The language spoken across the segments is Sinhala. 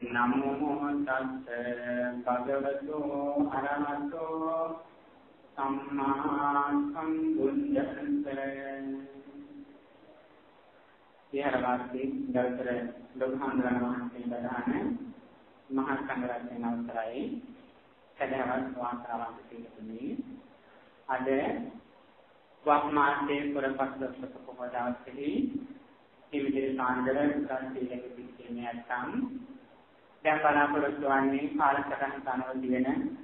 නමෝ තස්ස භගවතු අරහතෝ සම්මා සම්බුද්දස්ස. විහාරවාසී ගල්තර ලෝකහාන්දරණ මහත්මිය ප්‍රධාන මහා සංඝරත්නයන් අවසරයි සදහවත් වාසනාවන්ත පිළිතුරුනි. අද වක්මාර්ගයේ පුරපත්ලක පොහොය දවසේදී ඉවිදේ සාන්දර ප්‍රතිලක පිළිතුරුනේ නැත්නම් දැන් බලාපොරොත්තු වන්නේ කාලසටහන තනවල දිවෙන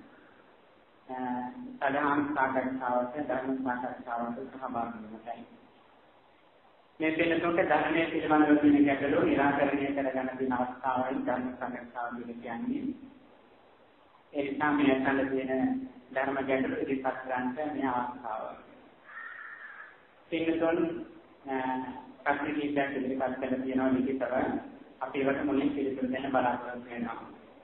සදාහන් සාකච්ඡාවට ධර්ම සාකච්ඡාවට සහභාගී වෙන්නයි. මේ පිළිතුරට ධර්මයේ පිළිබඳව තියෙන ගැටලු निराකරණය කරගන්න දින අවස්ථාවයි ධර්ම සාකච්ඡාව කියන්නේ. ඒ නිසා මේ අතන තියෙන ධර්ම ගැටලු ඉදිරිපත් කරන්නට මේ අවස්ථාව. පිළිතුරු ප්‍රතිවිද්‍යාව ඉදිරිපත් කරලා තියෙනවා ලිඛිතව. අපි ඒකට මුලින් පිළිතුරු දෙන්න බලාපොරොත්තු වෙනවා.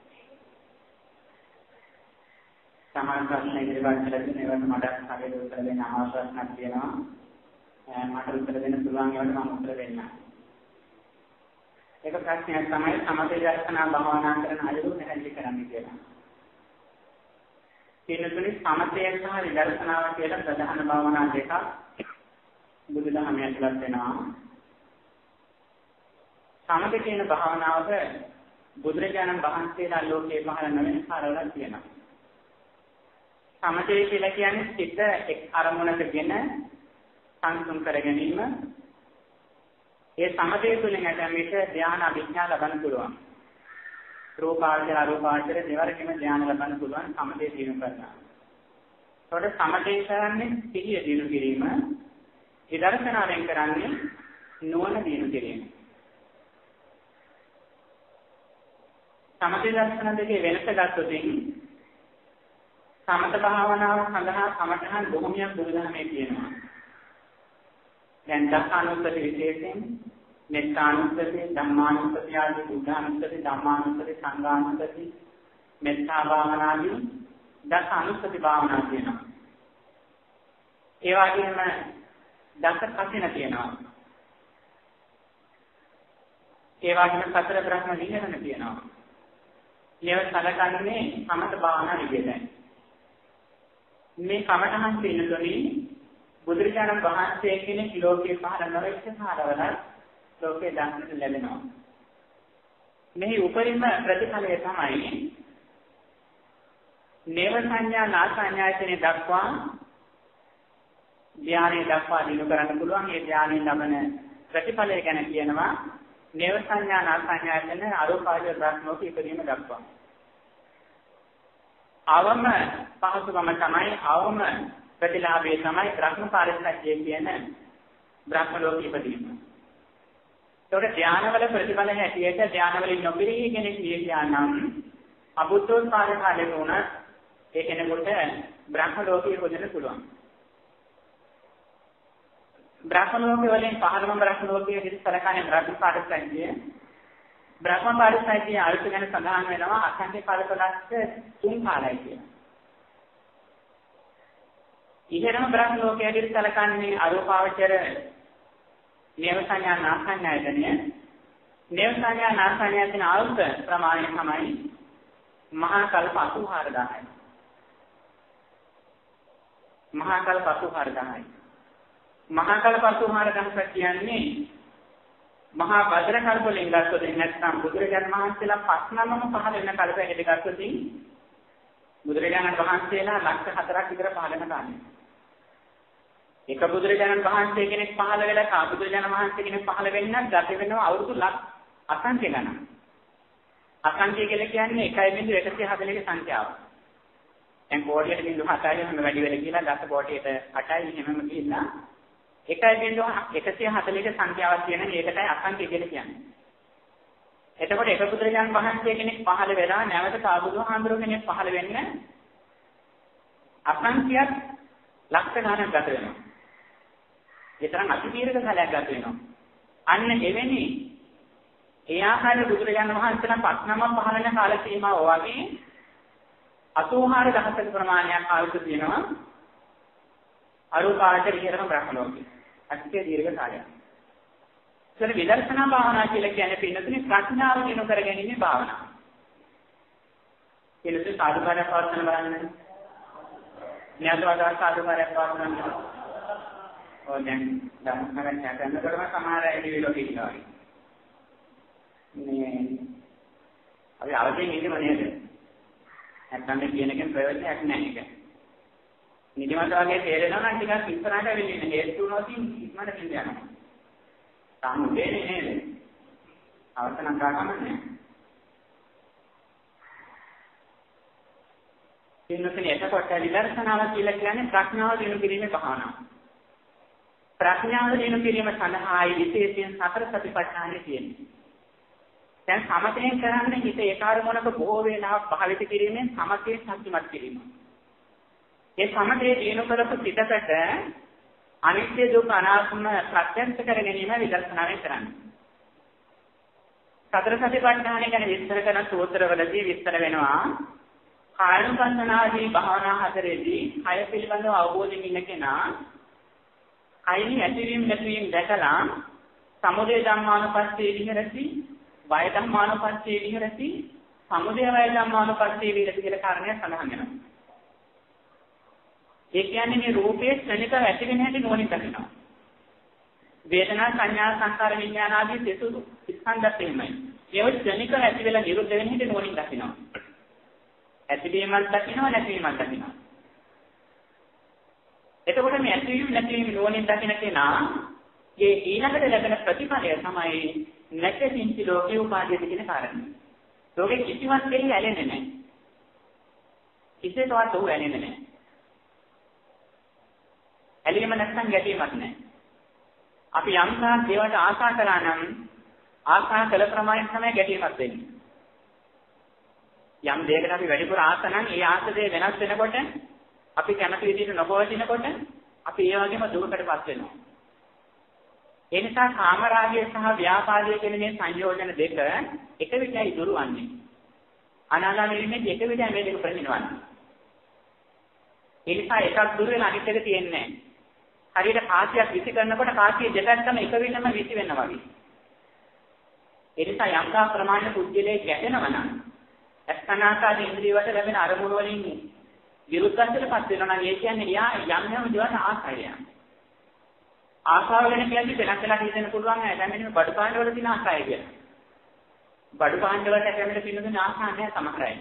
සමාන ප්‍රශ්න ඉදිරිපත් කරලා තියෙන ඒවට මට හරියට උත්තර දෙන්න අවශ්‍යතාවක් තියෙනවා. මට උත්තර දෙන්න පුළුවන් ඒවට මම උත්තර දෙන්නම්. ඒක ප්‍රශ්නයක් තමයි සමථ දර්ශනා භාවනා කරන අයුරු නැහැලි කරන්නේ කියලා. පිළිතුරු සමථය සහ විදර්ශනාව කියලා ප්‍රධාන භාවනා දෙකක් බුදුදහමේ ඇතුළත් වෙනවා. සමථ කියන භාවනාවක බුදුරජාණන් වහන්සේලා ලෝකේ පහළ නොවන කාරණා තියෙනවා. සමථය කියලා කියන්නේ සිත එක් අරමුණකගෙන සංසුන් කර ගැනීම. ඒ සමථය තුළින් ඇතැම්විට ධ්‍යාන අභිඥා ලබන්න පුළුවන්. රූපාවචර අරූපාවචර දෙවරකම ධ්‍යාන ලබන්න පුළුවන් සමථය දිනු කරනවා. ඒකට සමථයෙන් කරන්නේ සිහිය දිනු කිරීම. විදර්ශනාවෙන් කරන්නේ නුවණ දිනු කිරීම. සමථ දර්ශන දෙකේ වෙනස ගත්තොත් සමථ භාවනාව සඳහා සමතහන් බොහොමයක් බුදුදහමේ තියෙනවා. දැන් දසානුස්සති විශේෂයෙන් මෙත්තානුස්සති, ධම්මානුස්සති ආදී බුද්ධානුස්සති, ධම්මානුස්සති, සංඝානුස්සති, මෙත්තා භාවනාදී දසානුස්සති භාවනා තියෙනවා. ඒ වගේම දස කසින තියෙනවා. ඒ වගේම සතර බ්‍රහ්ම විහරණ තියෙනවා. මේව සලකන්නේ සමත භාවනා විදිහටයි. මේ කමඨහන් පිළිතුරේ බුදුරජාණන් වහන්සේ කෙනෙක් ලෝකේ පහළ නොවෙච්ච කාලවල ලෝකේ දක්නට ලැබෙනවා. මෙහි උපරිම ප්‍රතිඵලය තමයි නේව සංඥා නා සංඥායතනෙ දක්වා ධ්‍යානෙ දක්වා දිනු කරන්න පුළුවන්. මේ ධ්‍යානෙ ලබන ප්‍රතිඵලය ගැන කියනවා නේව සංඥා නා සංඥායතන අරූපාවචර බ්‍රහ්මෝක ඉදීම දක්වා. අවම පහසුකම තමයි අවම ප්‍රතිලාභය තමයි බ්‍රහ්ම පාරිසත්‍යය කියන බ්‍රහ්ම ලෝක ඉදීම. ඒකට ධානවල ප්‍රතිඵල හැටියට ධානවලින් නොපිරී කෙනෙක් කියනනම් අබුද්ධෝත්පාද කාලේ වුණ ඒ කෙනෙකුට බ්‍රහ්ම ලෝකයේ හොදන්න පුළුවන්. බ්‍රහ්ම ලෝකයේ වලින් පහළම බ්‍රහ්ම ලෝකයේ ඉස්සරහනේ බ්‍රහ්ම පාරිසත්‍යය. බ්‍රහ්ම පාරිසත්‍යයේ අර්ථ ගැන සඳහන් වෙනවා අසංඛ්‍ය කාලකලස්ස 3 කාලයි කියලා. ඉහෙරම බ්‍රහ්ම ලෝකයේ ඉස්සරහනේ අරූපාවචර නේව සංඥා නා සංඥායතනය. නේව සංඥා නා සංඥායතන අර්ථ ප්‍රමාණය තමයි මහා කල්ප 84000යි. මහා කල්ප 84000යි. මහා කල්ප 84000 කියන්නේ මහා භද්‍ර කල්ප වලින් ගත්තොත් නැත්නම් බුදුරජාණන් වහන්සේලා පස්නමම පහළ වෙන කල්ප හැටියට ගත්තොත් බුදුරජාණන් වහන්සේලා ලක්ෂ 4ක් විතර පහළ වෙන කාලේ. එක බුදුරජාණන් වහන්සේ කෙනෙක් පහළ වෙලා කා බුදුරජාණන් වහන්සේ කෙනෙක් පහළ වෙන්න ගත වෙනවා අවුරුදු අසංඛ්‍ය ගණන්. අසංඛ්‍ය කියලා කියන්නේ 1.140 සංඛ්‍යාව. දැන් කෝටියට 0.7යි හැම වැඩි වෙලා කියලා දස කෝටියට 8යි හැමම කියලා 1.140 සංඛ්‍යාවක් කියන එකටයි අසංඛ්‍ය කියලා කියන්නේ. එතකොට එක බුදුරජාණන් වහන්සේ කෙනෙක් පහළ වෙලා නැවත සාබුදුහාමුදුරුවෝ කෙනෙක් පහළ වෙන්න අසංඛ්‍යයක් ලක්ෂ ගණනක් ගත වෙනවා. ඒ තරම් අති දීර්ඝ කාලයක් ගත වෙනවා. අන්න එවැනි ඒ ආකාරයේ බුදුරජාණන් වහන්සේලා පස්නම පහළ වෙන කාල සීමාව වගේ 84000ක ප්‍රමාණයක් ආයුෂ තියෙනවා. අරූපාවචර ඉහළම බ්‍රහ්ම ලෝකේ. අති දීර්ඝ කාලයක්. ඒතර විදර්ශනා භාවනා කියලා කියන්නේ පින්නතුනි ප්‍රඥාව දිනු කර ගැනීමේ භාවනාව. ඊළඟට සාධුකාරයක් පවත්වන බලන්න. න්‍යායවාද සාධුකාරයක් පවත්වන. දැන් ධම්මකරණය කරනකොටම සමහර එළිවිලෝ කියනවා. මේ අපි අවදීන් ඉන්නව නේද? නැත්නම් මේ කියන එකෙන් ප්‍රයෝජනයක් නැහැ ඒක. නිදිමත වගේ තේරෙනවා නම් ටිකක් ඉස්සරහට වෙන්නේ හේතු වුණොත් ඉක්මනට පිට යනවා. තාම දෙන්නේ නේද? අවසන් කාකමන්නේ. ඉන්නකනේ එතකොට විදර්ශනාව කියලා කියන්නේ ප්‍රඥාව දිනු කිරීමේ භාවනාව. ප්‍රඥාව දිනු කිරීම සඳහායි විශේෂයෙන් සතර සතිපට්ඨානෙ තියෙන්නේ. දැන් සමතයෙන් කරන්නේ හිත ඒකාරමණක බොහෝ වේලාවක් භාවිත කිරීමෙන් සමතේ ශක්තිමත් කිරීම. ඒ සමතේ දිනු කරපු සිතකට අනිත්‍ය දුක් අනාත්ම ප්‍රත්‍යක්ෂ කර ගැනීම විදර්ශනාවෙන් කරන්නේ. සතර සතිපට්ඨාන ගැන විස්තර කරන සූත්‍රවලදී විස්තර වෙනවා කායනුපස්සනාදී භාවනා හතරේදී කය පිළිබඳව අවබෝධයෙන් ඉන්න කෙනා කයින් ඇතිවීම නැතිවීම දැකලා සමුදය ධම්මානුපස්සී විහෙරති වය ධම්මානුපස්සී විහෙරති සමුදය වය ධම්මානුපස්සී විහෙරති කියලා කාරණයක් සඳහන් වෙනවා. ඒ කියන්නේ මේ රූපයේ ක්ෂණිකව ඇති වෙන හැටි නොනින් දකිනවා. වේදනා සංඥා සංකාර විඥාන ආදී සිසු ස්කන්ධත් එහෙමයි. ඒව ක්ෂණිකව ඇති වෙලා නිරුද්ධ වෙන හැටි නොනින් දකිනවා. ඇතිවීමක් දකිනවා නැතිවීමක් දකිනවා. එතකොට මේ ඇතිවීම නැතිවීම නොනින් දකින කෙනා ඒ ඊළඟට ලැබෙන ප්‍රතිඵලය තමයි නැකසින්ති ලෝකේ උපාදීති කියන කාරණය. ලෝකේ කිසිවක් දෙයක් ඇලෙන්නේ නැහැ. කිසිසේවත් උ ඇලෙන්නේ නැහැ. ඇලීම නැත්නම් ගැටීමක් නැහැ. අපි යම්සා දේවල්ට ආශා කරා නම් ආශා කළ ප්‍රමාණය තමයි ගැටීමක් වෙන්නේ. යම් දෙයකට අපි වැඩිපුර ආස නම් ඒ ආස දෙය වෙනස් වෙනකොට අපි කැමති විදිහට නොපවතිනකොට අපි ඒ වගේම දුකකටපත් වෙනවා. ඒ නිසා කාමරාගය සහ ව්‍යාපාදයේ කියන මේ සංයෝජන දෙක එක විදිහයි දුරවන්නේ. අනාගාමී වෙන්නේ එක විදිහයි මේ දෙක ප්‍රතිනිවන්නේ. ඒ නිසා එකක් දුර වෙන අනිත් එක තියෙන්නේ නැහැ. හරියට කාසියක් විසි කරනකොට කාසිය දෙපැත්තම එක විදිහම විසි වෙනවා වගේ. ඒ නිසා යම්කා ප්‍රමාණ කුජලයේ ගැටෙනවා නම් අස්තනාකාදී ඉන්ද්‍රිය වලට ලැබෙන අරමුණු වලින් විරුද්ධත්වයටපත් වෙනවා නම් ඒ කියන්නේ යා යම් යම් දේවල් ආසාවය. ආසාව ගැන කියන්නේ වෙනස් වෙලා හිතෙන්න පුළුවන් නෑ. දැන් මෙන්න බඩු පාණ්ඩ වල තියෙන ආසාවය කියලා. බඩු පාණ්ඩ වලට කැමති පින්නදුන ආසාව නෑ සමහරයි.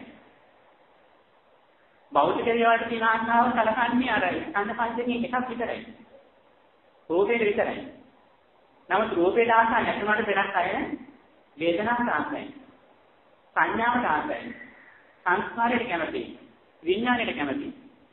භෞතික දේවල්ට තියෙන ආසාව සලකන්නේ අර ස්කන්ධ පංචකයේ එකක් විතරයි. රූපේ විතරයි. නමුත් රූපේ ආසාව නැතුනට වෙනස් අය වේදනාවට ආසයි. සංඥාවට ආසයි. සංස්කාරයට කැමති. විඥාණයට කැමති.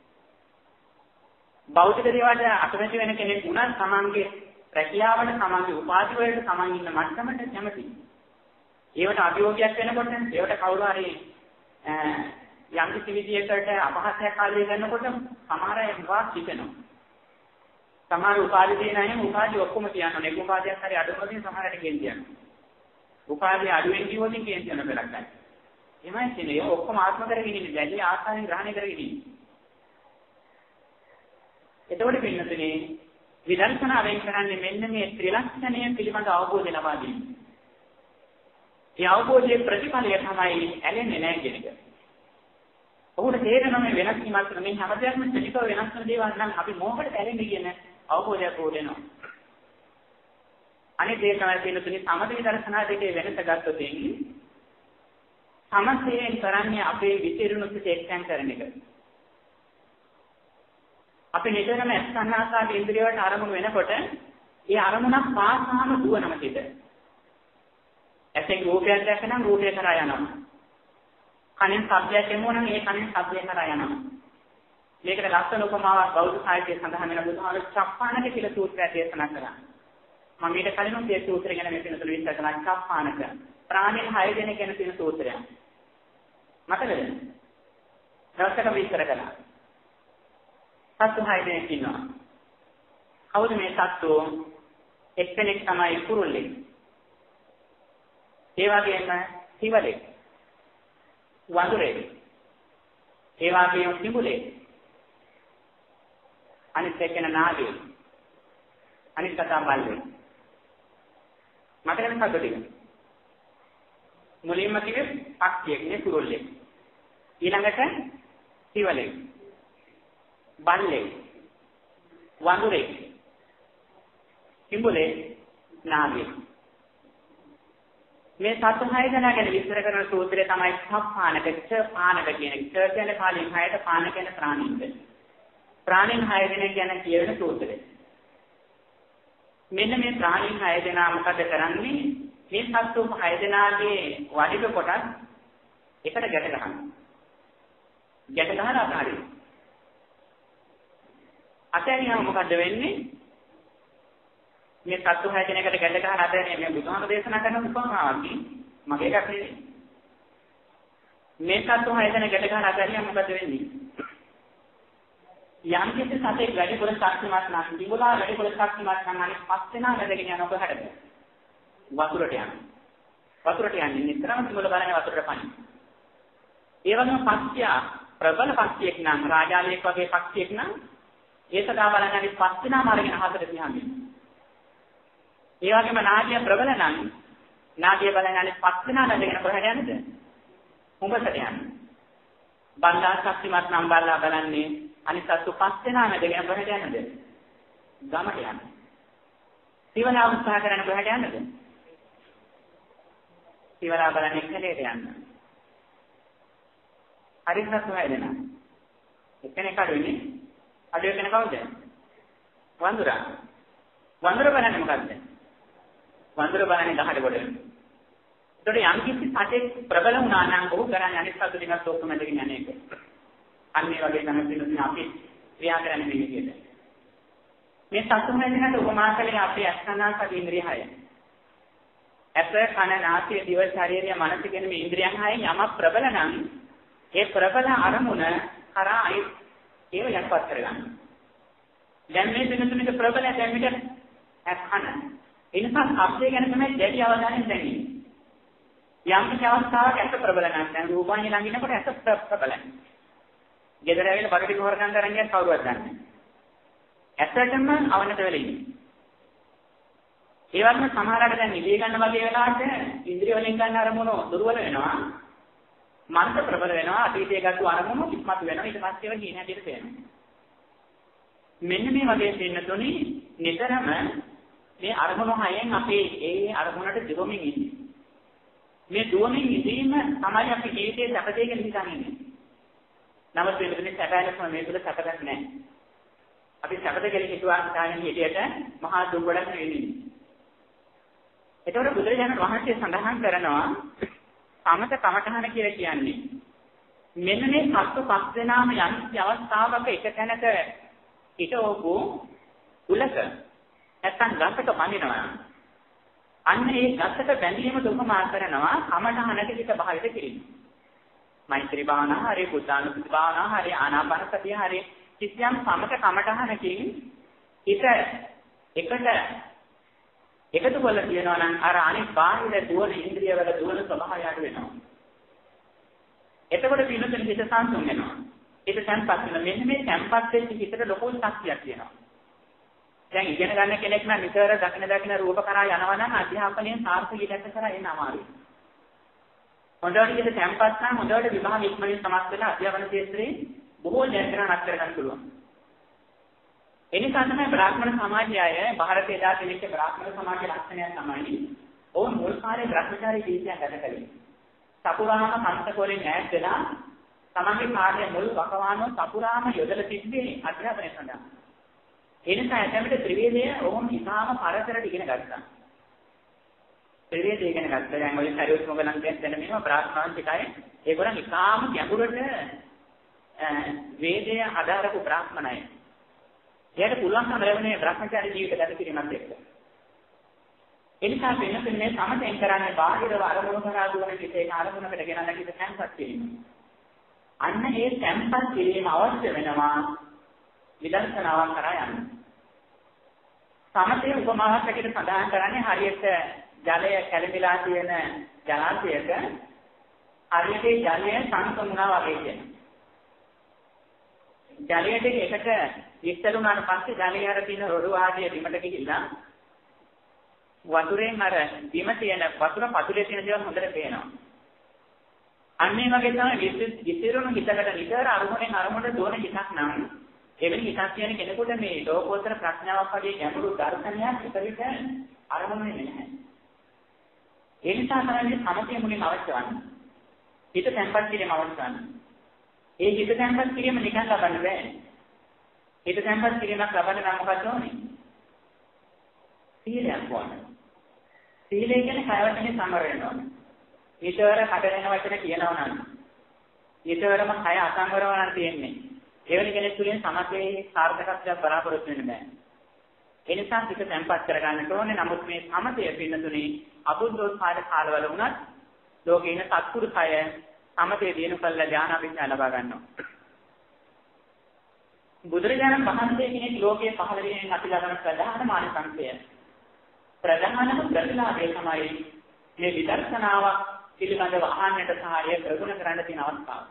භෞතික දේවල්ට අකමැති වෙන කෙනෙක් උනත් සමන්ගේ රැකියාවට සමන්ගේ උපාධි වලට සමන් ඉන්න මට්ටමට කැමති. ඒවට අභියෝගයක් වෙනකොට ඒවට කවුරු හරි යම් කිසි විදියකට අපහාසයක් ආදී කරනකොට සමහර අය විවාහ සිටිනවා. සමහර උපාධි දෙන අය උපාධි ඔක්කොම තියනවා. එක උපාධියක් හරි අඩුවකින් සමහරට ගෙන් උපාධිය අඩුවෙන් කිව්වොත් කේන්ති වෙන බැලක් ගන්න. එමය කියන්නේ ඔක්කොම ආත්ම කරගෙන ඉන්නේ. දැඩි ආසාවෙන් ග්‍රහණය කරගෙන ඉන්නේ. එතකොට පින්නතුනේ විදර්ශනාවෙන් කරන්නේ මෙන්න මේ ත්‍රිලක්ෂණය පිළිබඳ අවබෝධය ලබා ගැනීම. ඒ අවබෝධයේ ප්‍රතිඵලය තමයි ඇලෙන්නේ නැහැ කියන එක. ඔහුට තේරෙනවා මේ වෙනස් වීමක් මේ හැමදේම ත්‍රිකව වෙනස් වෙන දේවල් නම් අපි මොකටද ඇලෙන්නේ කියන අවබෝධයක් උඩෙනවා. අනිත් ඒ තමයි පින්නතුනේ සමථ විදර්ශනා දෙකේ වෙනස ගත්තොත් සමථයෙන් කරන්නේ අපේ විචිරුණු සිත එක්තෙන් කරන එක. අපි නිතරම අස්කන්නාසාවේ ඉන්ද්‍රිය වලට අරමුණු වෙනකොට ඒ අරමුණක් පාසාම දුවනම සිට. ඇසෙන් රූපයක් දැකනනම් රූපය කරා යනවා. කනෙන් ශබ්දයක් එමුවනම් ඒ කනෙන් ශබ්දය කරා යනවා. මේකට ලස්සන උපමාවක් බෞද්ධ සාහිත්‍යයේ සඳහන් වෙන බුදුහාමුදුරුවෝ චප්පාණක කියලා සූත්‍රය දේශනා කළා. මම ඊට කලින් මේ සූත්‍රය ගැන මෙතන තුල විස්තර කළා. චප්පාණක ප්‍රාණීන් 6 දෙනෙක් ගැන තියෙන සූත්‍රයක්. මතකද? දවසක විස්තර කළා. සත්තු 6 දෙනෙක් ඉන්නවා. කවුද මේ සත්තු? එක්කෙනෙක් තමයි කුරුල්ලෙක්. ඒ වගේම හිවලෙක්. වඳුරෙක්. ඒ වගේම කිඹුලෙක්. අනිත් එක්කෙන නාගයෙක්. අනිත් කතා බල්ලෙක්. මතකද සත්තු ටික? මුලින්ම කිව්වේ පක්ෂියෙක් නේ කුරුල්ලෙක්. ඊළඟට සිවලේ. බල්ලේ. වඳුරේ. කිඹුලේ නාගේ. මේ සත්තු 6 දෙනා ගැන විස්තර කරන සූත්‍රය තමයි සප්පානක පානක කියන එක. කියන්නේ කාලෙන් 6ට පාන කියන ප්‍රාණීන්ද. ප්‍රාණීන් 6 දෙනෙක් ගැන කියන සූත්‍රය. මෙන්න මේ ප්‍රාණීන් 6 දෙනා මොකද කරන්නේ? මේ සත්තු 6 දෙනාගේ වඩික කොටස් එකට ගැට ගන්නවා. ගැට ගහලා අතහරිනවා. අතහැරියාම මොකද වෙන්නේ? මේ සත්තු 6 දෙනෙක්ට ගැට ගහලා අතහැරියා මේ බුදුහාම දේශනා කරන උපමාවක් මගේ එකක් නෙවෙයි. මේ සත්තු 6 දෙනෙක් ගැට ගහලා අතහැරියාම මොකද වෙන්නේ? යම් කිසි සතෙක් වැඩිපුර ශක්තිමත් නම් තිබුණා වැඩිපුර ශක්තිමත් නම් අනිත් 5 දෙනා වැඩගෙන යන ඔබහට වතුරට යනවා. වතුරට යන්නේ නිතරම තිබුණ බලන්නේ වතුරට පනින්න. ඒ වගේම පක්ෂියා ප්‍රබල පක්ෂියෙක් නම් රාජාලියෙක් වගේ පක්ෂියෙක් නම් ඒ සදා බලන්නේ අනිත් 5 දෙනාම අරගෙන හතර තියන්නේ. ඒ වගේම නාගය ප්‍රබල නම් නාගය බලන්නේ අනිත් 5 දෙනා නැදගෙන කොහෙද යන්නේද? උඹසට යන්නේ. බණ්ඩා ශක්තිමත් නම් බලන්නේ අනිත් සත්තු 5 දෙනා නැදගෙන කොහෙද යන්නේද? ගමට යන්නේ. සිවලා උත්සාහ කරන කොහෙද යන්නේද? සිවලා බලන්නේ කැලේට යන්න. හරියට සුවයදෙනා. එක්කෙනෙක් අඩුයිනේ. අඩුව කෙන කවුද? වඳුරා. වඳුර බලන්නේ මොකද්ද? වඳුර බලන්නේ ගහට කොට. ඒතකොට යම් කිසි සතෙක් ප්‍රබල වුණා නම් ඔහු කරන්නේ අනිත් සතු ටිකක් ඔක්කොම දෙකින් යන්නේ ඒක. අන්න ඒ වගේ තමයි පිළිතුරු අපි ක්‍රියා කරන්නේ මේ විදිහට. මේ සතු හැදෙනට උපමා කළේ අපේ අස්කනාසක ඉන්ද්‍රිය 6. ඇස කන නාසය දිව ශරීරය මනස කියන මේ ඉන්ද්‍රියන් 6 යම ප්‍රබල නම් ඒ ප්‍රබල අරමුණ කරා ඒව යටපත් කරගන්න. දැන් මේ වෙනතුනක ප්‍රබල දැන් විතර අස්කන. ඒ නිසා ශබ්දය ගැන තමයි දැඩි අවධානයෙන් දැනෙන්නේ. යම් කිසි අවස්ථාවක ඇස ප්‍රබල නම් දැන් රූපాన్ని ළඟිනකොට ඇස ප්‍රබලයි. ගෙදර ඇවිල්ලා බඩ ටික හොරගන්න තරම් ගියත් කවුරුවත් දන්නේ නැහැ. ඇත්තටම අවනත වෙලා ඉන්නේ. ඒ වගේම සමහරවිට දැන් නිදී ගන්න වගේ වෙලාවට ඉන්ද්‍රිය වලින් ගන්න අරමුණු දුර්වල වෙනවා. මනස ප්‍රබල වෙනවා. අතීතයේ ගත්ත අරමුණු ඉස්මතු වෙනවා. ඊට පස්සේ ඒවා කියන හැටියට තේරෙනවා. මෙන්න මේ වගේ දෙන්නතුනි නිතරම මේ අරමුණු හයෙන් අපේ ඒ අරමුණට දිගමින් ඉන්නේ. මේ දුවමින් ඉඳීම තමයි අපේ ජීවිතයේ සැපතේ කියලා හිතන්නේ. නමුත් මේ සැපයලම මේ තුල සැපයක් නැහැ. අපි සැපත කියලා හිතුවා හිතාගෙන හිටියට මහා දුක්වලක් නෙවෙයි. ඒතකොට බුදුරජාණන් වහන්සේ සඳහන් කරනවා සමත කමඨහන කියලා කියන්නේ මෙන්න මේ සත්ව පස් දෙනාම යම් අවස්ථාවක එක තැනක හිටවපු උලක නැත්තම් ගසක බඳිනවා. අන්න ඒ ගසක බැඳීම දුකමා කරනවා කමඨහනට පිට භාවිත කිරීම. මෛත්‍රී භාවනා හරි බුද්ධානුස්සති භාවනා හරි ආනාපාන සතිය හරි කිසියම් සමත කමඨහනකින් හිත එකට එකතු කරලා කියනවා නම් අර අනිත් බාහිර දුවන ඉන්ද්‍රියවල දුවන ස්වභාවය අඩු වෙනවා. එතකොට පිළිතුරු හිත සංසුන් වෙනවා. ඒක සංපත් වෙන මෙන්න මේ සංපත් වෙච්ච හිතට ලොකු ශක්තියක් තියෙනවා. දැන් ඉගෙන ගන්න කෙනෙක් නම් නිතර දකින රූප කරා යනවා නම් අධ්‍යාපනයේ සාර්ථකීකත්ව කරා එන්න අමාරුයි. හොඳට හිත සංපත් නම් හොඳට විභාග ඉක්මනින් සමත් වෙලා අධ්‍යාපන ක්ෂේත්‍රයේ බොහෝ ජයග්‍රහණයක් කරගන්න පුළුවන්. එනිසා තමයි බ්‍රාහ්මණ සමාජය ಭಾರತයේ දා තිබෙච්ච බ්‍රාහ්මණ සමාජයේ ලක්ෂණය තමයි ඕන් මුල් කාලේ භ්‍රමචාරී ජීවිතයක් ගත කළේ. සපුරාම කන්තකෝලෙන් ඈත් වෙලා තමන්ගේ කාර්ය මුල් වකවානුව සපුරාම යොදලා තිබ්බේ අධ්‍යාපනය සඳහා. ඒ නිසා ඇතැම්මට ත්‍රිවේදය ඕන් ඉතාම පරතරට ඉගෙන ගත්තා. ත්‍රිවේදය ඉගෙන ගත්තා. දැන් ඔය සරියුත් මොගලන් කියන මේවා බ්‍රාහ්මණ ටිකයි ඒගොල්ලන් ඉතාම ගැඹුරට වේදය අදාරපු බ්‍රාහ්මණයි. එයාට පුළුවන්කම ලැබෙන්නේ භ්‍රමචාරී ජීවිත ගත කිරීමත් එක්ක. එනිසා වෙනසෙන් මේ සමතෙන් කරන්නේ බාහිරව අරමුණු කරා දුවන විදිහේ අරමුණකට ගෙනල්ලා කිව්ව සංපත් කිරීම. අන්න ඒ සංපත් කිරීම අවශ්‍ය වෙනවා විදර්ශනාවක් කරා යන්න. සමතේ උපමාවක් හැටියට සඳහන් කරන්නේ හරියට ජලය කැළඹිලා තියෙන ජලාශයක හරියට ජලය සංසුන්නා වගේ කියනවා. ජලයට එකට විස්තර වුණාට පස්සේ ජලය අර තියෙන රොඩු ආදිය බිමට ගිහිල්ලා වතුරෙන් අර බිම තියෙන වතුර පතුලේ තියෙන දේවල් හොඳට පේනවා. අන්නේ වගේ තමයි විසිරුණු හිතකට විතර අරමුණෙන් අරමුණට දුවන හිතක් නම් එවැනි හිතක් කියන කෙනෙකුට මේ ලෝකෝත්තර ප්‍රඥාවක් වගේ ගැඹුරු දර්ශනයක් විතරිට අරමුණ වෙන්නේ නැහැ. ඒ නිසා තමයි සමථය මුලින්ම අවශ්‍ය වන්නේ. හිත තැන්පත් කිරීම අවශ්‍ය වන්නේ. ඒ හිත තැන්පත් කිරීම නිකන් ලබන්න බෑ. හිත තැන්පත් කිරීමක් ලබන්න නම් මොකද ඕනේ? සීලයක් ඕනේ. සීලය කියන්නේ කය වචනේ සමර වෙනවා. ඊතවර කඩන වචන කියනවා නම් ඊතවරම කය අසංවරව නම් තියෙන්නේ. එවැනි කෙනෙක් තුළින් සමථයේ සාර්ථකත්වයක් බලාපොරොත්තු වෙන්න බෑ. ඒ නිසා හිත තැන්පත් කරගන්න ඕනේ. නමුත් මේ සමථය පින්නතුනේ අබුද්ධෝත්පාද කාලවල වුණත් ලෝකේ ඉන්න සත්පුරුෂය සමථයේ දිනු කළ ඥාන අභිඥා ලබා ගන්නවා. බුදුරජාණන් වහන්සේ කෙනෙක් ලෝකයේ පහළ වීමෙන් අපි ලබන ප්‍රධාන මානසංකය ප්‍රධානම ප්‍රතිලාභය තමයි මේ විදර්ශනාවක් පිළිබඳව අහන්නට සහාය ප්‍රගුණ කරන්න තියෙන අවස්ථාව.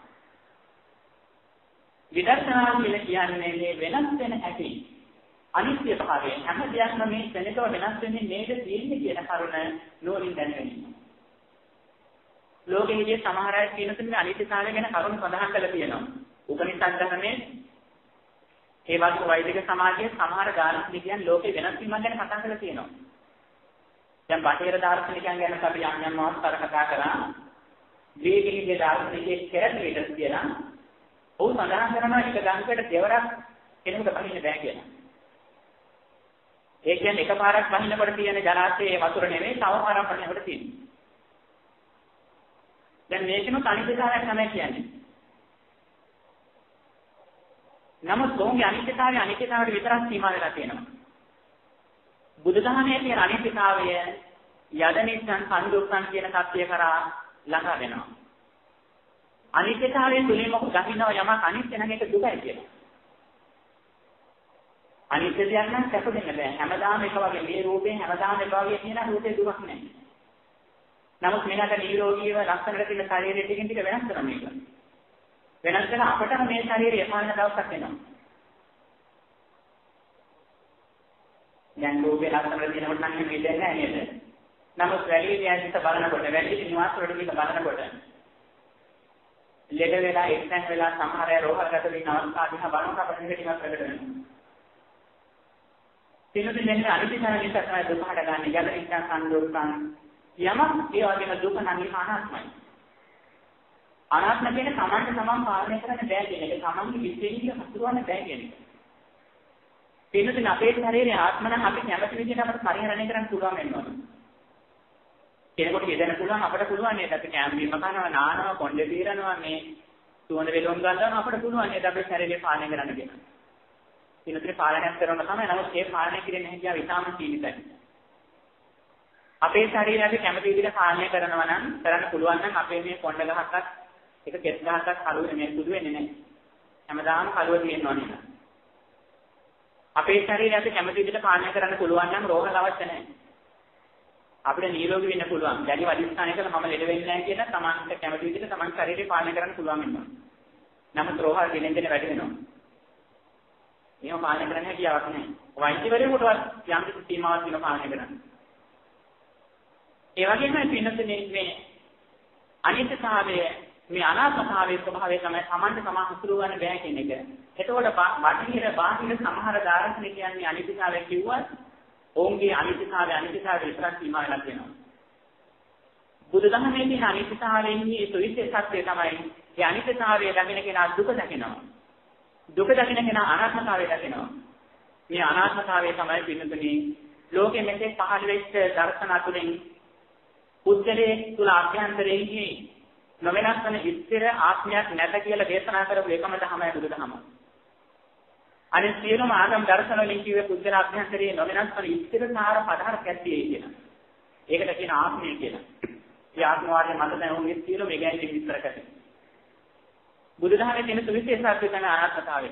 විදර්ශනාව කියන්නේ මේ වෙනස් වෙන ඇති අනිත්‍ය භාවය හැම දෙයක්ම මේ දැනටව වෙනස් වෙන්නේ නේද තියෙන්නේ කියන කරුණ නෝනින් දැනගැනීම. ලෝකයේ සමහර අය කියන තුනේ අනිත්‍යතාවය ගැන කරුණු සඳහන් කරලා තියෙනවා. උපනිෂද් ධර්මයේ ඒ වගේ වෛදික සමාජයේ සමහර දාර්ශනිකයන් ලෝකේ වෙනස් වීම ගැන කතා කරලා තියෙනවා. දැන් බටහිර දාර්ශනිකයන් ගැන අපි යම් යම් අවස්ථාවල කතා කරා. ග්‍රීකයේ දාර්ශනිකයෙක් කෙරෙහිට කියලා ඔව් සඳහන් කරනවා එක ගංගකට දෙවරක් කෙනෙකුට බහින්න බෑ කියලා. ඒ කියන්නේ එකපාරක් බහින්නකොට තියෙන ජලාශයේ වතුර නෙමෙයි තව පාරක් බහින්නකොට තියෙන්නේ. දැන් මේකම අනිත්‍යතාවයක් තමයි කියන්නේ. නමුත් කොහොමද අනිත්‍යතාවයට විතරක් සීමා වෙලා තියෙනවා. බුදුදහමේ තියෙන අනිත්‍යතාවය යදනිස්සන් සංදුක්ඛන් කියන සත්‍ය කරා ළඟා වෙනවා. අනිත්‍යතාවයේ තුලින්ම දකින්නවා යමක් අනිත්‍ය නම් ඒක දුකයි කියලා. අනිත්‍ය දෙයක් නම් සැප දෙන්න බෑ. හැමදාම එක වගේ මේ රූපයෙන් හැමදාම එක වගේ කියන රූපේ දුකක් නැහැ. නමුත් මේකට නිරෝගීව ලක්ෂණට තියෙන ශරීරයේ ටිකින් ටික වෙනස් කරනවා මේක. වෙනස් කරලා අපටම මේ ශරීරය එපාන දවසක් එනවා. දැන් රූපේ ලක්ෂණ දිනකොට නම් මේ දෙන්නේ නැහැ නේද? නමුත් වැලිය දිහාට බලනකොට වැලිය නිවාස වලට ගිහින් බලනකොට ලෙඩ වෙලා එක්තැන් වෙලා සමහර අය රෝහල්ගත වෙන අවස්ථා දිහා බලනකොට අපිට මේක ටිකක් ප්‍රකට වෙනවා. සිනුදින් දෙන්නේ අනිත්‍යතාවය නිසා තමයි දුක හටගන්නේ. යද ඉස්සන් සංදුක්ඛං යමක් ඒ වගේම දුක නම් අනාත්මයි. අනාත්ම කියන්නේ තමන්ට තමන් පාලනය කරන්න බෑ කියන එක. තමන්ගේ විශ්වේදීය හසුරවන්න බෑ කියන එක. පින්නතුන් අපේ ශරීරයේ ආත්ම නම් අපි කැමති විදිහට අපිට පරිහරණය කරන්න පුළුවන් වෙනවා. කෙනෙකුට කියන්න පුළුවන් අපිට පුළුවන් නේද අපි කැම් බීම කරනවා නානවා කොණ්ඩේ తీරනවා මේ සුවඳ වෙලොම් ගන්නවා අපිට පුළුවන් නේද අපේ ශරීරය පාලනය කරන්න කියලා. පින්නතුන් පාලනය කරනවා තමයි. නමුත් ඒ පාලනය කිරීමේ හැකියාව ඉතාම සීමිතයි. අපේ ශරීරය අපි කැමති විදිහට පාලනය කරනවා නම් කරන්න පුළුවන් නම් අපේ මේ කොණ්ඩ ගහක්වත් එක කෙස් ගහක්වත් කළුවේ මේ සුදු වෙන්නේ නැහැ. හැමදාම කළුව තියෙනවා නේද? අපේ ශරීරය අපි කැමති විදිහට පාලනය කරන්න පුළුවන් නම් රෝග අවශ්‍ය නැහැ. අපිට නිරෝගී වෙන්න පුළුවන්. දැඩි වදිස්ථානය කළා මම ලෙඩ වෙන්නේ නැහැ කියලා තමන්ට කැමති විදිහට තමන් ශරීරය පාලනය කරන්න පුළුවන් වෙනවා. නමුත් රෝග දිනෙන් දින වැඩි වෙනවා. මේව පාලනය කරන්න හැකියාවක් නැහැ. වෛද්‍යවරයෙකුටවත් යම් කිසි සීමාවක් තියෙනවා පාලනය කරන්න. ඒ වගේම පින්නතුනේ මේ අනිත්‍යතාවය මේ අනාත්මතාවයේ ස්වභාවය තමයි තමන්ට තමන් හසුරුව ගන්න බෑ කියන එක. එතකොට බාහිර සමහර දාර්ශනිකයන් මේ අනිත්‍යතාවය කිව්වත් ඔවුන්ගේ අනිත්‍යතාවය විතරක් සීමා වෙලා තියෙනවා. බුදුදහමේ තියෙන අනිත්‍යතාවයේ සුවිශේෂත්වය තමයි මේ අනිත්‍යතාවය දකින කෙනා දුක දකිනවා. දුක දකින කෙනා අනාත්මතාවය දකිනවා. මේ අනාත්මතාවය තමයි පින්නතුනේ ලෝකෙ මෙතෙක් පහළ වෙච්ච දර්ශන අතුරින් උද්දලේ තුල අභ්‍යන්තරයේ නොවෙනස් වෙන ඉස්තර ආත්මයක් නැත කියලා දේශනා කරපු එකම ධර්මයි බුදුදහම. අනිත් සියලුම ආගම් දර්ශන වලින් කියවේ පුද්ගල අභ්‍යන්තරයේ නොවෙනස් වෙන ඉස්තර සාර පදහරක් ඇත්තේ කියලා. ඒකට කියන ආත්මය කියලා. ඒ ආත්මවාදයේ මත දැන් උන්ගේ සියලුම ඒගැන්නේ විස්තර කරන්නේ. බුදුදහමේ තියෙන සුවිශේෂත්වය තමයි අනාත්මතාවය.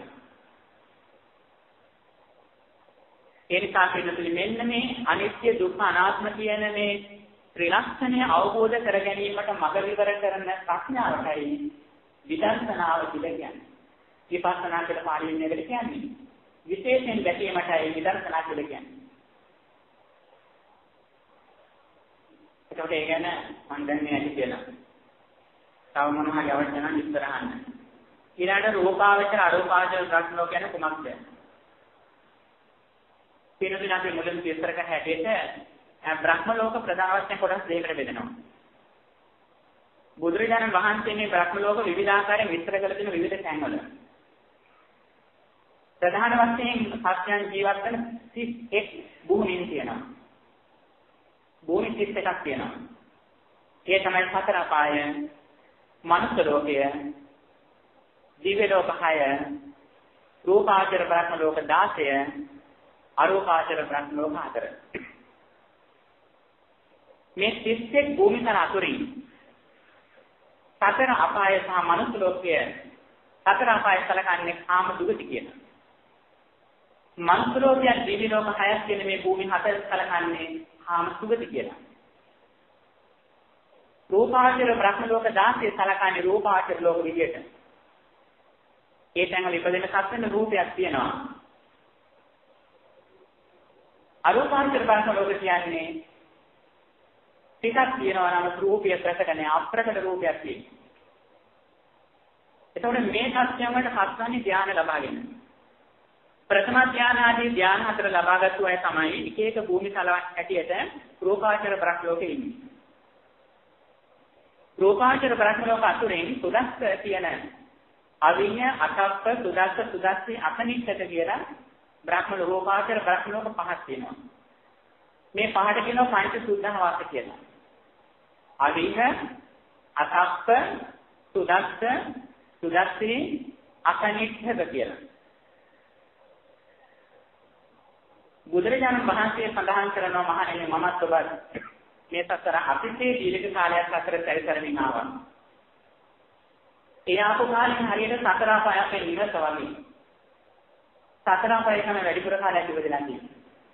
ඒ නිසා පිළිතුරු මෙන්න මේ අනිත්‍ය දුක්ඛ අනාත්ම කියන මේ ත්‍රිලක්ෂණය අවබෝධ කර ගැනීමට මඟ විවර කරන ප්‍රඥාවටයි විදර්ශනාව කියලා කියන්නේ. විපස්සනා කියලා පාළියෙන් නේද කියන්නේ. විශේෂයෙන් දැකීමටයි විදර්ශනා කියලා කියන්නේ. ඒකට ඒ ගැන මම දැන් මේ ඇති කියලා. තව මොනවා හරි අවශ්‍ය නම් විස්තර අහන්න. ඊළඟට රූපාවචර අරූපාවචර බ්‍රහ්ම ලෝක කියන්නේ කුමක්ද? පිළිතුරු අපි මුලින් විස්තර කර හැටියට බ්‍රහ්ම ලෝක ප්‍රධාන වශයෙන් කොටස් දෙකකට බෙදෙනවා. බුදුරජාණන් වහන්සේ මේ බ්‍රහ්ම ලෝක විවිධාකාරයෙන් විස්තර කළ තියෙන විවිධ තැන්වල. ප්‍රධාන වශයෙන් සත්‍යයන් ජීවත් වෙන 31 භූමීන් තියෙනවා. භූමි 31ක් තියෙනවා. ඒ තමයි සතර අපාය, මනුෂ්‍ය ලෝකය, දිව්‍ය ලෝක 6, රූපාවචර බ්‍රහ්ම ලෝක 16, අරූපාවචර බ්‍රහ්ම ලෝක 4. මේ 31 භූමිතර අතුරින් සතර අපාය සහ මනුෂ්‍ය ලෝකය සතර අපාය සලකන්නේ කාම දුගති කියන. මනුෂ්‍ය ලෝකය දිව්‍ය ලෝක 6ක් කියන මේ භූමි 4 සලකන්නේ කාම සුගති කියලා. රූපාවචර බ්‍රහ්ම ලෝක 16 සලකන්නේ රූපාවචර ලෝක විදියට. ඒ තැන්වල ඉපදෙන සත්වෙන රූපයක් තියෙනවා. අරූපාවචර බ්‍රහ්ම ලෝක කියන්නේ ටිකක් තියෙනවා නම් රූපය ප්‍රකට නැහැ, අප්‍රකට රූපයක් තියෙනවා. එතකොට මේ සත්‍යයන් වලට හත්වන්නේ ධානය ලබාගෙන. ප්‍රථම ධාන ආදී ධාන හතර ලබාගත්තු අය තමයි එක එක භූමි තලයක් හැටියට රූපාවචර බ්‍රහ්ම ලෝකේ ඉන්නේ. රූපාවචර බ්‍රහ්ම ලෝක අතුරෙන් සුදස්ස කියන අවිඤ්ඤ අතප්ප සුදස්ස සුදස්සි අසනිච්ඡත කියලා බ්‍රහ්ම රූපාවචර බ්‍රහ්ම ලෝක පහක් තියෙනවා. මේ පහට කියනවා පංච සුද්ධාවාස කියලා. අවිඤ්ඤ අතප්ප සුදස්ස සුදස්සි අසනිච්ඡත කියලා. බුදුරජාණන් වහන්සේ සඳහන් කරනවා මහණෙනි මමත් ඔබත් මේ සතර අතිශය දීර්ඝ කාලයක් අතර පරිසරමින් ආවා. ඒ ආපු කාලෙන් හරියට සතර අපායක ඉන්නත වගේ. සතර අපායකම වැඩිපුර කාලයක් ඉවදලා තියෙනවා.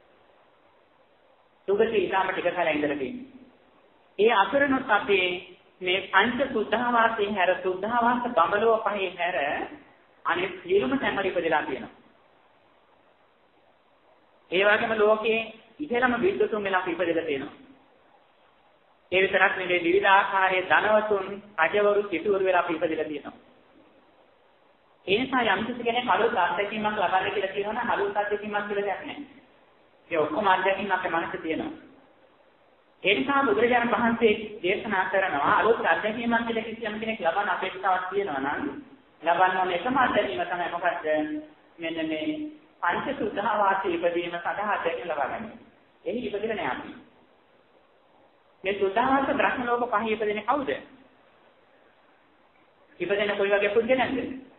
සුගති ඊටම ටික කාලයක් ඉඳලා තියෙනවා. ඒ අතරනොත් අපේ මේ පංච සුද්ධාවාසයෙන් හැර සුද්ධාවාස බඹලෝ පහේ හැර අනෙක් සියලුම තැන්වල ඉපදලා තියෙනවා. ඒ වගේම ලෝකයේ ඉහළම විද්වතුන් වෙලා ඉපදෙලා තියෙනවා. ඒ විතරක් නෙවෙයි විවිධ ආකාරයේ ධනවතුන්, රජවරු, සිටුවරු වෙලා ඉපදෙලා තියෙනවා. ඒ නිසා යම් කිසි කෙනෙක් අලුත් අත්දැකීමක් ලබන්න කියලා කියනවා නම් අලුත් අත්දැකීමක් කියලා දෙයක් නැහැ. ඒ ඔක්කොම අත්දැකීම් අපේ මනසේ තියෙනවා. ඒ නිසා බුදුරජාණන් වහන්සේ දේශනා කරනවා අලුත් අත්දැකීමක් කියලා කිසියම් කෙනෙක් ලබන්න අපේක්ෂාවක් තියෙනවා නම් ලබන්න ඕන එකම අත්දැකීම තමයි මොකක්ද? මෙන්න මේ පංච සුද්ධාවාසී ඉපදීම සඳහා අත්දැකීම් ලබා ගන්න. එහි ඉපදිලා නැහැ අපි. මේ සුද්ධාවාස බ්‍රහ්ම ලෝක පහේ ඉපදෙන්නේ කවුද? ඉපදෙන කොයි වගේ පුද්ගලයන්ද?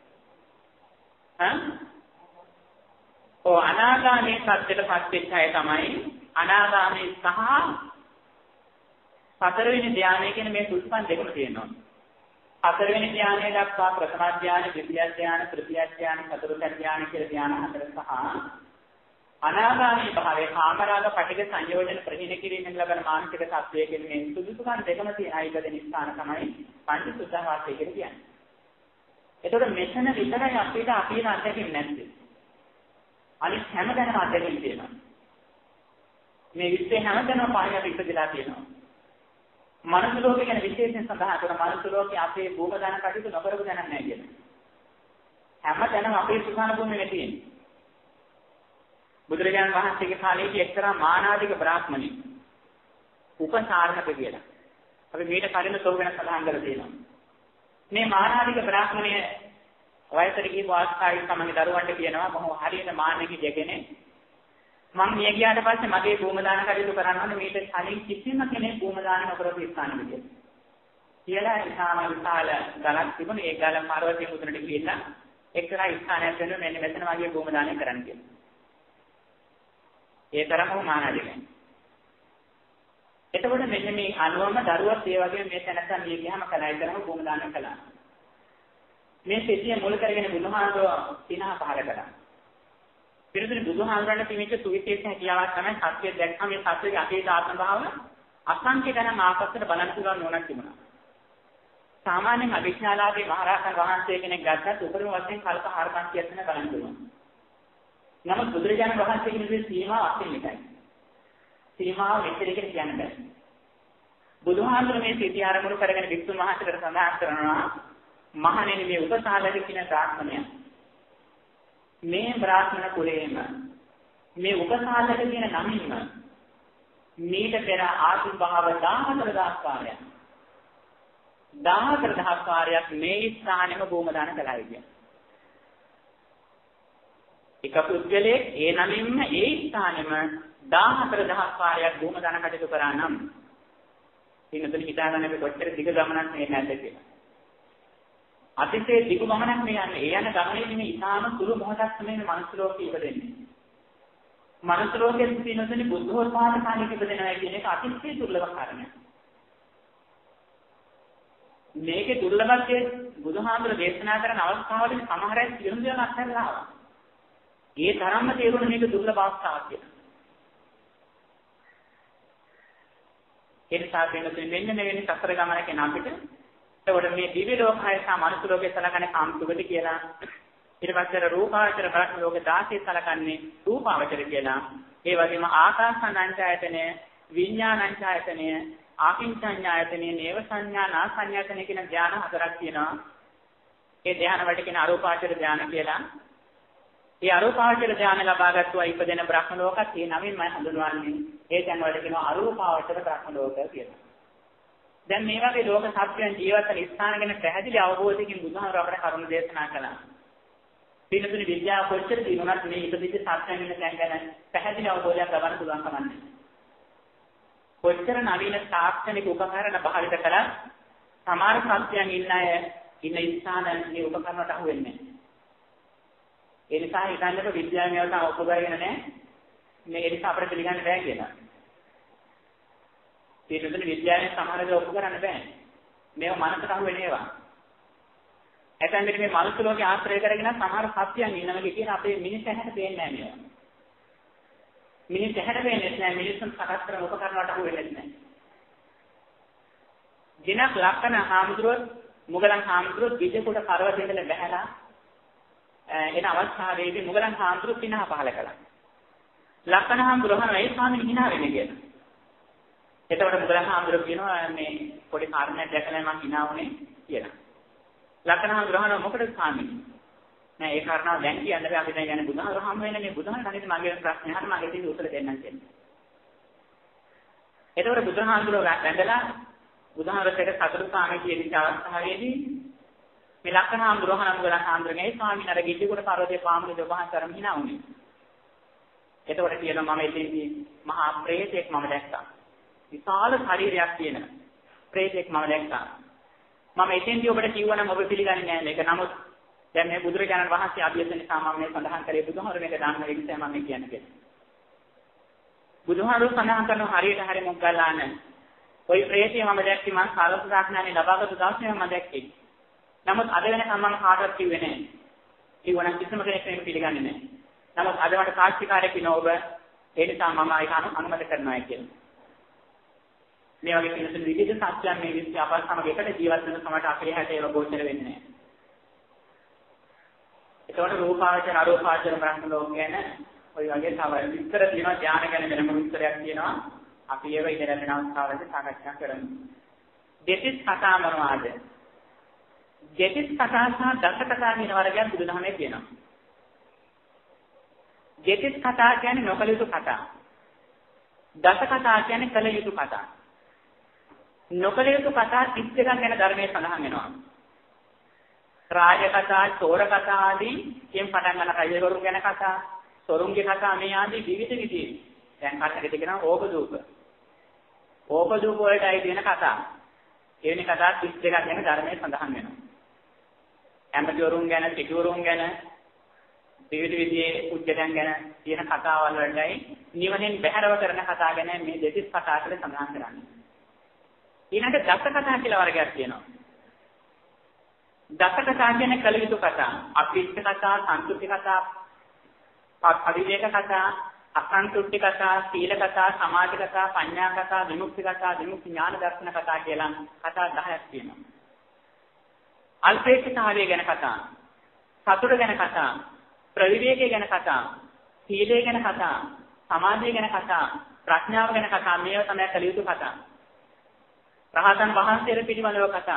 අනාගාමී සත්‍යයටපත් වෙච්ච අය තමයි අනාගාමී සහ හතරවෙනි ධානය කියන මේ සුත්පන් දෙකම තියෙනවා. හතරවෙනි ධානය දක්වා ප්‍රථම ධානය, ද්විතිය ධානය, තෘතිය ධානය, චතුර්ථ ධානය කියලා ධාන හතර සහ අනාගාමී භාවයේ කාමරාග පටිඝ සංයෝජන ප්‍රහීන කිරීමෙන් ලබන මානසික තත්වයේ කියන මේ සුදුසුකම් දෙකම තියෙන අයිබදෙන ස්ථාන තමයි පංච සුද්ධාවාසය කියලා කියන්නේ. එතකොට මෙතන විතරයි අපිට අපේ අත්දැකීම් නැත්තේ. අනිත් හැමදැනම අත්දැකීම් තියෙනවා. මේ විශ්වයේ හැමදැනම පහකට ඉපදලා තියෙනවා. මනුස්ස ලෝකේ ගැන විශේෂයෙන් සඳහන් කරන මනුස්ස ලෝකේ අපේ භූම දාන කටයුතු නොකරපු දැනක් නැහැ කියන්නේ. හැමදැනම අපේ සුඛාන භූමියේ තියෙන්නේ. බුදුරජාණන් වහන්සේගේ කාලේදී එක්තරා මානාදික බ්‍රාහ්මණෙක් උපසාරණක කියලා. අපි මේක කලින් සෝගෙන සඳහන් කරලා තියෙනවා. මේ මානාදික බ්‍රාහ්මණය වයසට ගිය වාස්කාරී තමන්ගේ දරුවන්ට කියනවා මම හරියට මානෙකි දෙකනේ මම මිය ගියාට පස්සේ මගේ භූම දාන කටයුතු කරන්න ඕනේ මේක කලින් කිසිම කෙනෙක් භූම දාන නොකරපු ස්ථානෙක කියලා ඉතාම විශාල ගලක් තිබුණා. ඒ ගල පර්වතයේ උතුරට ගිහිල්ලා එක්තරා ස්ථානයක් වෙන මෙන්න මෙතන වගේ භූම දානය කරන්න කියලා. ඒ තරමම මානාදිකයි. එතකොට මෙන්න මේ අනුවම දරුවත් ඒ වගේ මේ තැනට මිය ගියාම කලයි කරම භූම දාන කළා. මේ සිතිය මුල් කරගෙන බුදුහාමුදුරුවෝ 35 පහල කළා. පිළිතුරු බුදුහාමුදුරන්ට තිබිච්ච සුවිශේෂ හැකියාවක් තමයි සත්‍ය දැක්කම මේ සත්‍යයේ අතීත ආත්ම භාව අසංඛ්‍ය ගණන් ආපස්සට බලන්න පුළුවන් නෝනක් තිබුණා. සාමාන්‍යයෙන් අවිඥාලාභී මහරහතන් වහන්සේ කෙනෙක් ගත්තත් උපරිම වශයෙන් කල්ප 400ක් වෙන බලන්න පුළුවන්. නමුත් බුදුරජාණන් වහන්සේගේ නිදි සීමාව අතින් එකයි. සීමාව මෙච්චර කියන කියන්න බෑ. බුදුහාමුදුර මේ සිටි ආරමුණු කරගෙන වික්ෂුන් වහන්සේට සඳහන් කරනවා මහණෙනි මේ උපසාලක කියන බ්‍රාහ්මණය මේ බ්‍රාහ්මණ කුලයේම මේ උපසාලක කියන නමින්ම මීට පෙර ආශිර්වාව 14000 වාරයක් 14000 වාරයක් මේ ස්ථානෙම භූම දාන කළා කියන්නේ. එක පුද්ගලයෙක් ඒ නමින්ම ඒ ස්ථානෙම 14000 වාරයක් භූම දාන කටයුතු කරා නම් ඉන්නතන හිතාගන්න අපි කොච්චර දිග ගමනක් මේ නැද්ද කියලා. අතිශය දිග ගමනක් මේ යන්නේ. ඒ යන ගමනේදී මේ ඊටාම සුළු මොහොතක් තමයි මේ මනුස්ස ලෝකෙ ඉපදෙන්නේ. මනුස්ස ලෝකෙ තියෙනසනේ බුද්ධෝත්පාද කාලෙක ඉපදෙනවා කියන එක අතිශය දුර්ලභ කාරණයක්. මේකේ දුර්ලභත්වය බුදුහාමුදුර දේශනා කරන අවස්ථාවලදී සමහර අය සියලුම දේවල් අත්හැරලා ආවා. ඒ තරම්ම තේරුණ මේක දුර්ලභ අවස්ථාවක් කියලා. ඒ නිසා වෙන මෙන්න සතර ගමනක යන අපිට එතකොට මේ දිව්‍ය ලෝකය සහ මනුස්ස ලෝකය සලකන්නේ කාම සුගති කියලා. ඊට පස්සේ රූපාවචර බ්‍රහ්ම ලෝක 16 සලකන්නේ රූපාවචර කියලා. ඒ වගේම ආකාසානංචායතනය, විඥානංචායතනය, ආකින්චඤ්ඤායතනය, නේව සංඥා, නා සංඥායතනය කියන ධ්‍යාන හතරක් තියෙනවා. ඒ ධ්‍යාන වලට කියන අරූපාවචර ධ්‍යාන කියලා. ඒ අරූපාවචර ධ්‍යාන ලබාගත්තු අය ඉපදෙන බ්‍රහ්ම ලෝකත් ඒ නමින්ම හඳුන්වන්නේ. ඒ තැන් වලට කියනවා අරූපාවචර බ්‍රහ්ම ලෝක කියලා. දැන් මේ වගේ ලෝක සත්‍යයන් ජීවත් වෙන ස්ථාන ගැන පැහැදිලි අවබෝධයකින් බුදුහාමර අපට කරුණු දේශනා කළා. පින්නතුනි විද්‍යාව කොච්චර දිනුනත් මේ ඉපදිච්ච සත්‍යයන් ගැන දැන් ගැන පැහැදිලි අවබෝධයක් ලබන්න පුළුවන් කමන්නේ. කොච්චර නවීන තාක්ෂණික උපකරණ භාවිත කළා සමහර සත්‍යයන් ඉන්න ස්ථාන මේ උපකරණ වලට අහු වෙන්නේ නැහැ. ඒ නිසා හිතන්නක විද්‍යාවේ ඒවා ඔපගාගෙන නැහැ. මේ නිසා අපිට පිළිගන්න බෑ කියලා. පිළිතුරු විද්‍යාවේ සමහර දේ ඔප්පු කරන්න බෑ. මේව මනසට අහු වෙන ඒවා. ඇතැම් විට මේ මනුස්ස ලෝකේ ආශ්‍රය කරගෙන සමහර සත්‍යයන් ඉන්නවගේ කියන අපේ මිනිස් ඇහැට පේන්නේ නැහැ මේවා. මිනිස් ඇහැට පේන්නේ නැහැ මිනිස්සුන් සකස් කරන උපකරණ වලට අහු වෙන්නේ නැහැ. දිනක් ලක්කන හාමුදුරුවෝ මුගලන් හාමුදුරුවෝ විජේකොට පර්වතයේ ඉඳලා බැහැලා එන අවස්ථාවේදී මුගලන් හාමුදුරුවෝ පිනහ පහල කළා. ලක්කන හාමුදුරුවෝ අහනවා ඒ ස්වාමීන් හිනා වෙන්නේ කියලා. එතකොට මුගලන් හාමුදුරුවෝ කියනවා මේ පොඩි කාරණයක් දැකලා මම hina වුනේ කියලා. ලක්කන හාමුදුරුවෝ මොකටද ස්වාමීනි? නෑ ඒ කාරණාව දැන් කියන්න බෑ අපි දැන් යන්නේ බුදුහාමුදුරුවෝ හම් වෙන්නේ මේ බුදුහාමුදුරුවෝ අනිත් මගේ ප්‍රශ්නේ අහන්න මගේ තියෙන උත්තර දෙන්නම් කියන්නේ. එතකොට බුදුහාමුදුරුවෝ වැඳලා බුදුහාමුදුරුවෝට සතර ස්වාමීන් කියන අවස්ථාවේදී මේ ලක්කන හාමුදුරුවෝ මුගලන් හාමුදුරුවෝ ඒ ස්වාමීන් අර ගිජ්ජිකුට පර්වතයේ පාමුලේ දොබහන් කරම hina වුනේ. එතකොට කියනවා මම එතෙන්දී මහා ප්‍රේතෙක් මම දැක්කා. විශාල ශරීරයක් තියෙන ප්‍රේතෙක් මම දැක්කා. මම එතෙන්දී ඔබට කිව්වනම් ඔබ පිළිගන්නේ නැහැ මේක. නමුත් දැන් මේ බුදුරජාණන් වහන්සේ අභියසන නිසා මම මේ සඳහන් කරේ බුදුහාමුදුරුවෝ මේක දාන්න වෙන්නේ මම කියන්නේ කියලා. බුදුහාමුදුරුවෝ සඳහන් කරන හරියට හරිය මොග්ගල්ලාන ওই ප්‍රේතය මම දැක්කේ මම කාලස දාඥානේ ලබාගත්තු දවසේ මම දැක්කේ. නමුත් අද වෙනකම් මම කාටවත් කිව්වේ නැහැ. කිව්වනම් කිසිම කෙනෙක් මේක පිළිගන්නේ නැහැ. නමුත් අද වට සාක්ෂිකාරයෙක් වෙන ඔබ ඒ නිසා මම ඒක අනුමත කරනවා කියලා. මේ වගේ කෙනෙකුට විවිධ සත්‍යයන් මේ විශ්ව අපස් සමග එකට ජීවත් වෙන සමට අපේ හැට ඒව ගෝචර වෙන්නේ නැහැ. ඒතකොට රූපාවචර අරූපාවචර බ්‍රහ්ම ලෝක ගැන ඔය වගේ තව විස්තර තියෙනවා ධානය ගැන වෙනම විස්තරයක් තියෙනවා. අපි ඒව ඉගෙන ගන්න අවස්ථාවලදී සාකච්ඡා කරමු. දෙතිස් කතා මොනවාද? දෙතිස් කතා සහ දස කතා කියන වර්ගයන් බුදුදහමේ තියෙනවා. දෙතිස් කතා කියන්නේ නොකල යුතු කතා. දස කතා කියන්නේ කල යුතු කතා. නොකල යුතු කතා 32ක් ගැන ධර්මයේ සඳහන් වෙනවා. රාජ කතා, චෝර කතා ආදී කියන පටන් ගන්න රජවරුන් ගැන කතා, සොරුන්ගේ කතා මේ ආදී විවිධ විදිහේ. දැන් කතාකට කියනවා ඕපදූප. ඕපදූප වලටයි තියෙන කතා. එවැනි කතා 32ක් ගැන ධර්මයේ සඳහන් වෙනවා. ඇමතිවරුන් ගැන, සිටුවරුන් ගැන විවිධ විදිහේ උච්චයන් ගැන තියෙන කතාවල් වලටයි නිවනෙන් බැහැරව කරන කතා ගැන මේ දෙතිස් කතා කියලා සඳහන් කරන්නේ. ඊළඟට දස කතා කියලා වර්ගයක් තියෙනවා. දස කතා කියන්නේ කල යුතු කතා. අපිෂ්ඨ කතා, සංතුට්ඨි කතා, පරිවේක කතා, අසන්තුට්ඨි කතා, සීල කතා, සමාධි කතා, පඤ්ඤා කතා, විමුක්ති කතා, විමුක්ති ඥාන දර්ශන කතා කියලා කතා 10ක් තියෙනවා. අල්පේක්ෂතාවය ගැන කතා, සතුට ගැන කතා, ප්‍රවිවේකය ගැන කතා, සීලය ගැන කතා, සමාධිය ගැන කතා, ප්‍රඥාව ගැන කතා මේවා තමයි කල යුතු කතා. රහතන් වහන්සේලා පිළිබඳව කතා.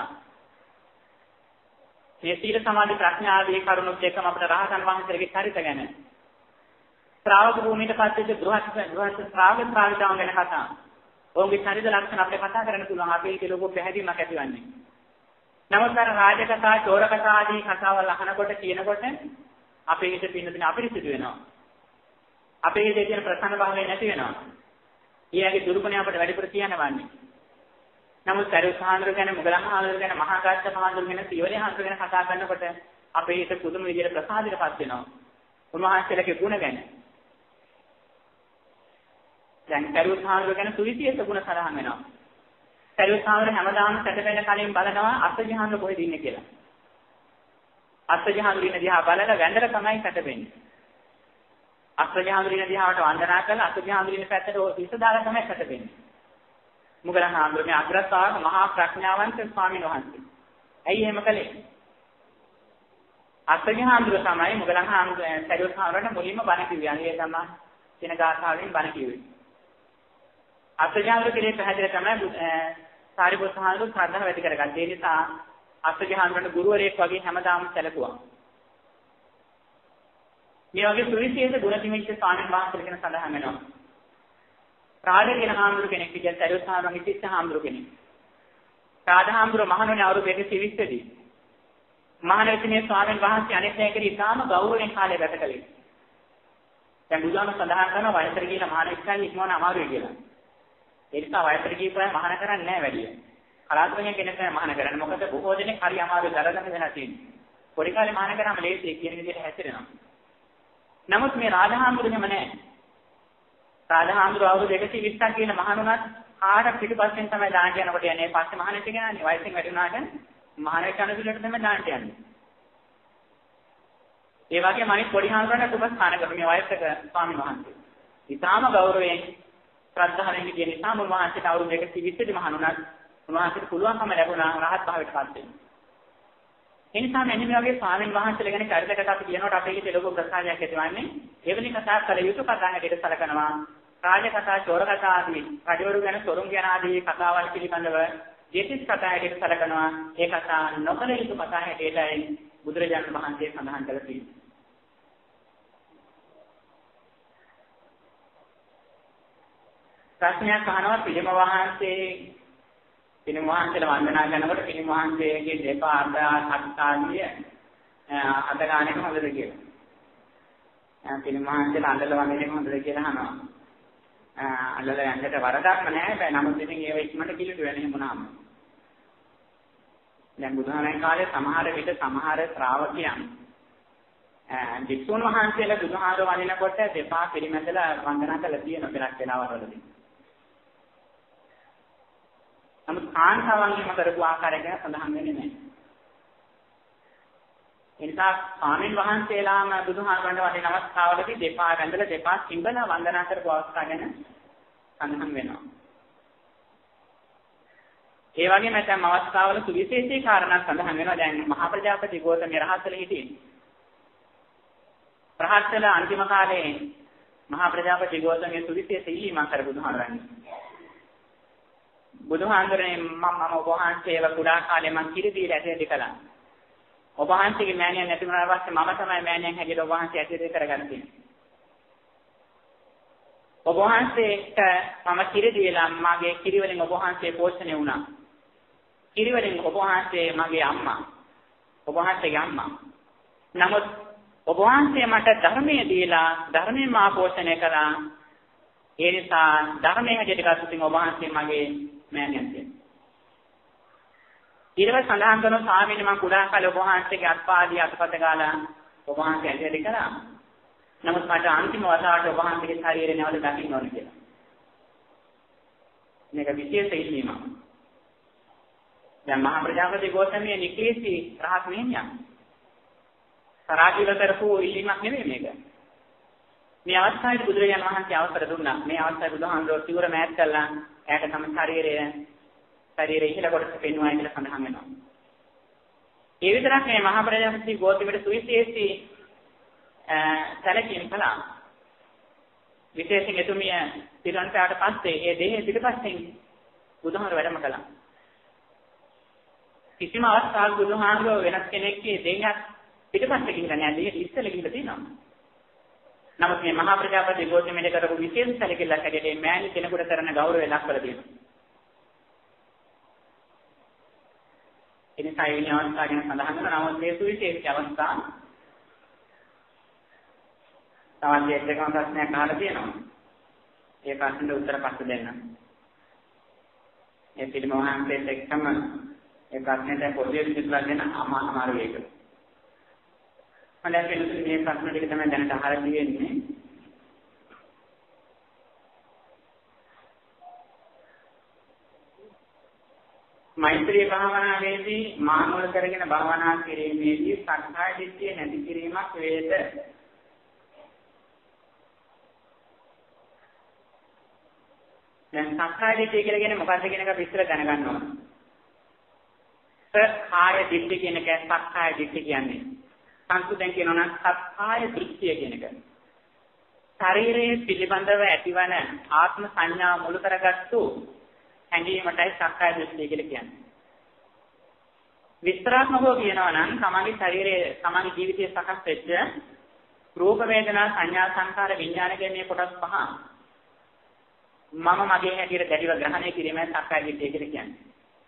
මේ සීල සමාධි ප්‍රඥා ආදී කරුණුත් එක්කම අපිට රහතන් වහන්සේලගේ චරිත ගැන ශ්‍රාවක භූමියට පත්වෙච්ච ගෘහස්ත ශ්‍රාවක ශ්‍රාවිකාවන් ගැන කතා. ඔවුන්ගේ චරිත ලක්ෂණ අපිට කතා කරන්න පුළුවන්. අපේ හිතේ ලොකු පැහැදීමක් ඇතිවන්නේ. නමුත් අර රාජ කතා, චෝර කතා ආදී කතාවල් අහනකොට කියනකොට අපේ හිත පින්නදින අපිරිසිදු වෙනවා. අපේ හිතේ තියෙන ප්‍රසන්න භාවය නැති වෙනවා. ඊයගේ දුරුපණේ අපිට වැඩිපුර කියනවන්නේ. නමුත් සරියුත්හාඳුර ගැන, මුගලන්හාඳුර ගැන, මහා කාශ්‍යපහාඳුර ගැන, සීවලේහාඳුර ගැන කතා කරනකොට අපේ හිත පුදුම විදිහට ප්‍රසාදයටපත් වෙනවා. උන්වහන්සේලගේ ගුණ ගැන. දැන් සරියුත්හාඳුර ගැන සුවිශේෂ ගුණ සඳහන් වෙනවා. සරියුත්හාඳුර හැමදාම සැටපෙන කලින් බලනවා අස්සජහාඳුර කොහෙද ඉන්නේ කියලා. අස්සජහාඳුර ඉන්න දිහා බලලා වැඳලා තමයි සැටපෙන්නේ. අස්සජහාඳුර ඉන්න දිහාවට වන්දනා කරලා අස්සජහාඳුර ඉන්න පැත්තට හිත දාලා තමයි සැටපෙන්නේ. මුගලන්හාඳුර මේ අග්‍රතාවක මහා ප්‍රඥාවන්ත ස්වාමීන් වහන්සේ. ඇයි එහෙම කළේ? අස්සජහාඳුර තමයි මුගලන්හාඳුර සරියුත්හාඳුරට මුලින්ම බණ කිව්වේ. අනේ තමයි කියන ගාථාවෙන් බණ කිව්වේ. අස්සජහාඳුර කෙරේ පැහැදිලි තමයි සාරිපුත්‍රහාඳුර ශ්‍රද්ධාව ඇති කරගත්තේ. ඒ නිසා අස්සජහාඳුරට ගුරුවරයෙක් වගේ හැමදාම සැලකුවා. මේ වගේ සුවිශේෂ ගුණ තිමිච්ච ස්වාමීන් වහන්සේ කෙනෙක් සඳහන් වෙනවා. රාජ කියන හාමුදුර කෙනෙක් විදිහට සරියුත්හාඳුරගේ ශිෂ්‍ය හාමුදුර කෙනෙක්. රාජහාමුදුර මහණුනේ අවුරුදු 120 දී. මහණෙනි ස්වාමීන් වහන්සේ අනෙක් දෙයකට ඉතාම ගෞරවයෙන් කාලය ගත කළේ. දැන් බුදුහාම සඳහන් කරනවා වයසට ගිහින් මහණෙක්කන් ඉක්මවන අමාරුයි කියලා. ඒ නිසා වයසට ගිහින් මහාන කරන්නේ නැහැ වැඩි. කලාතුරකින් කෙනෙක් තමයි මහාන කරන්නේ. මොකද බොහෝ දෙනෙක් හරි අමාරුයි දරගන්න වෙනවා තියෙන්නේ. පොඩි කාලේ මහාන කරාම ලේසියි කියන විදිහට හැසිරෙනවා. නමුත් මේ රාජහාමුදුරේම නැහැ. රාජහාමුදුර අවුරුදු 120ක් කියන මහණුණත් කාට පිටිපස්සෙන් තමයි දාන්න යනකොට යන්නේ. පස්සේ මහානෙක් කියනවානේ වයසෙන් වැඩි වුණාට මහානෙක් යන පිළිවෙලට තමයි දාන්න යන්නේ. ඒ වගේම අනිත් පොඩි හාමුදුරන්ට උපස්ථාන කරන මේ වයසක ස්වාමීන් වහන්සේ. ඊටාම ගෞරවයෙන් ශ්‍රද්ධාවෙන් කියන නිසා මුල්වහන්සේට අවුරුදු 120 දී මහණුණත් උන්වහන්සේට පුළුවන්කම ලැබුණා රහත් භාවයට පත් වෙන්න. ඒ නිසා මෙන්න මේ වගේ ස්වාමීන් වහන්සේලා ගැන චරිතකට අපි කියනකොට අපේ හිතේ ලොකු ප්‍රසාදයක් ඇතිවන්නේ. එවැනි කතා කළ යුතු කතා හැටියට සැලකනවා. රාජ කතා, චෝර කතා ආදී, රජවරු ගැන, සොරුන් ගැන ආදී කතාවල් පිළිබඳව ජීතිස් කතා හැටියට සැලකනවා. ඒ කතා නොකළ යුතු කතා හැටියටයි බුදුරජාණන් වහන්සේ සඳහන් කළ තියෙන්නේ. ප්‍රශ්නයක් අහනවා පිළිම වහන්සේලා වන්දනා කරනකොට පිළිම වහන්සේගේ දෙපා අත්තාදිය අත ගන්න එක හොඳද කියලා. පිළිම වහන්සේලා අඬලා වන්දනේ හොඳද කියලා අහනවා. අඬලා යන්නට වරදක් නැහැ. බෑ නමුත් ඉතින් ඒව ඉක්මනට කිලිටු වෙන එහෙම වුණාම. දැන් බුදුහාමයන් කාලේ සමහර විට සමහර ශ්‍රාවකයන් වික්ෂුන් වහන්සේලා බුදුහාර වඳිනකොට දෙපා පිළිමැදලා වන්දනා කළා තියෙන පෙරක් වෙනවවලදී. නමුත් කාන්තාවන්ගේම කරපු ආකාරය ගැන සඳහන් වෙන්නේ නැහැ. ඒ නිසා ස්වාමීන් වහන්සේලාම බුදුහාමරන්ට වදින අවස්ථාවලදී දෙපා වැඳලා දෙපා සිඹලා වන්දනා කරපු අවස්ථාව ගැන සඳහන් වෙනවා. ඒ වගේම නැත්නම් අවස්ථාවල සුවිශේෂී කාරණා සඳහන් වෙනවා. දැන් මහා ප්‍රජාපති ගෝතමී රහත්වල හිටියේ. රහත්වල අන්තිම කාලේ මහා ප්‍රජාපති ගෝතමී සුවිශේෂ ඉල්ලීමක් කර බුදුහාමරන්. බුදුහාමරනේ මම ඔබ වහන්සේව කුඩා කාලේ මං කිරි දීලා ඇටේ කළා. ඔබ වහන්සේගේ මෑණියන් නැති වුණාට පස්සේ මම තමයි මෑණියන් හැටියට ඔබ වහන්සේ ඇටේ කරගන්න තියෙන්නේ. ඔබ වහන්සේට මම කිරි දීලා මගේ කිරි වලින් ඔබ වහන්සේ පෝෂණය වුණා. කිරි වලින් ඔබ වහන්සේ මගේ අම්මා. ඔබ වහන්සේගේ අම්මා. නමුත් ඔබ වහන්සේ මට ධර්මයේ දීලා ධර්මයෙන් මා පෝෂණය කළා. ඒ නිසා ධර්මයේ හැටියට ගත්තොත් ඔබ වහන්සේ මගේ මෑණියන් කියන්නේ. ඊළඟ සඳහන් කරන ස්වාමීන් වහන්සේ කුඩා කාලේ ඔබ වහන්සේගේ අත්පාදී අතපත ගාලා ඔබ වහන්සේ ඇටේ කළා. නමුත් මට අන්තිම වතාවට ඔබ වහන්සේගේ ශරීරය නැවත දකින්න ඕනේ කියලා. මේක විශේෂ ඉල්ලීමක්. දැන් මහා ප්‍රජාපති ගෝතමී නික්ලේශී රහත් මෙහෙණියක්. සරාජිල කරපු ඉල්ලීමක් නෙමෙයි මේක. මේ අවස්ථාවේ බුදුරජාණන් වහන්සේ අවසර දුන්නා. මේ අවස්ථාවේ බුදුහාමුදුරුවෝ සිවුර මෑත් කළා. එයාට තම ශරීරය ඉහළ කොටස පෙන්වනවා කියලා සඳහන් වෙනවා. ඒ විතරක් නෙමෙයි මහා ප්‍රජාපති ගෝතමීට සුවිශේෂී සැලකීම් කළා. විශේෂයෙන් එතුමිය පිරන්ටාට පස්සේ ඒ දෙහි පිටපස්සෙන් බුදුහාමුදුරුවෝ වැඩම කළා. කිසිම අවස්ථාවක බුදුහාමුදුරුවෝ වෙනස් කෙනෙක්ගේ දෙයක් පිටපස්සේ ගිහිල්ලා නැහැ. දෙයට ඉස්සෙල්ලා ගිහිල්ලා තියෙනවා. නමුත් මේ මහා ප්‍රජාපති ගෝතමීට කරපු විශේෂ සැලකිල්ලක් හැටියට මෑණි කෙනෙකුට කරන ගෞරවය දක්වලා තියෙනවා. එනිසා මේ අවස්ථාව ගැන සඳහන් කරනවා. නමුත් මේ සුවිශේෂී අවස්ථාව තවත් එකම ප්‍රශ්නයක් අහලා තියෙනවා. ඒ ප්‍රශ්නෙට උත්තර පස්සේ දෙන්න. ඒ පිළිමවහන්සේට එක්කම ඒ ප්‍රශ්නෙට පොඩි විස්තරයක් දෙන්න අමාරු ඒක. මම දැන් මේ ප්‍රශ්න ටික තමයි දැනට අහලා තියෙන්නේ. මෛත්‍රී භාවනාවේදී මානවල කරගෙන භාවනා කිරීමේදී සක්කාය දිට්ඨිය නැති කිරීමක් වේද? දැන් සක්කාය දිට්ඨිය කියලා කියන්නේ මොකක්ද කියන එක විස්තර දැනගන්න ඕන. සක්කාය දිට්ඨිය කියන එක සක්කාය දිට්ඨිය කියන්නේ සංස්කෘතෙන් කියනවා නම් සක්කාය දෘෂ්ටිය කියන එක. ශරීරයේ පිළිබඳව ඇතිවන ආත්ම සංඥා මුල් කරගත්තු හැඟීමටයි සක්කාය දෘෂ්ටිය කියලා කියන්නේ. විස්තරාත්මකව කියනවා නම් තමන්ගේ ශරීරයේ තමන්ගේ ජීවිතයේ සකස් වෙච්ච රූප වේදනා සංඥා සංකාර විඥාන කියන මේ කොටස් පහ මම මගේ හැටියට දැඩිව ග්‍රහණය කිරීමයි සක්කාය දිට්ඨිය කියලා කියන්නේ.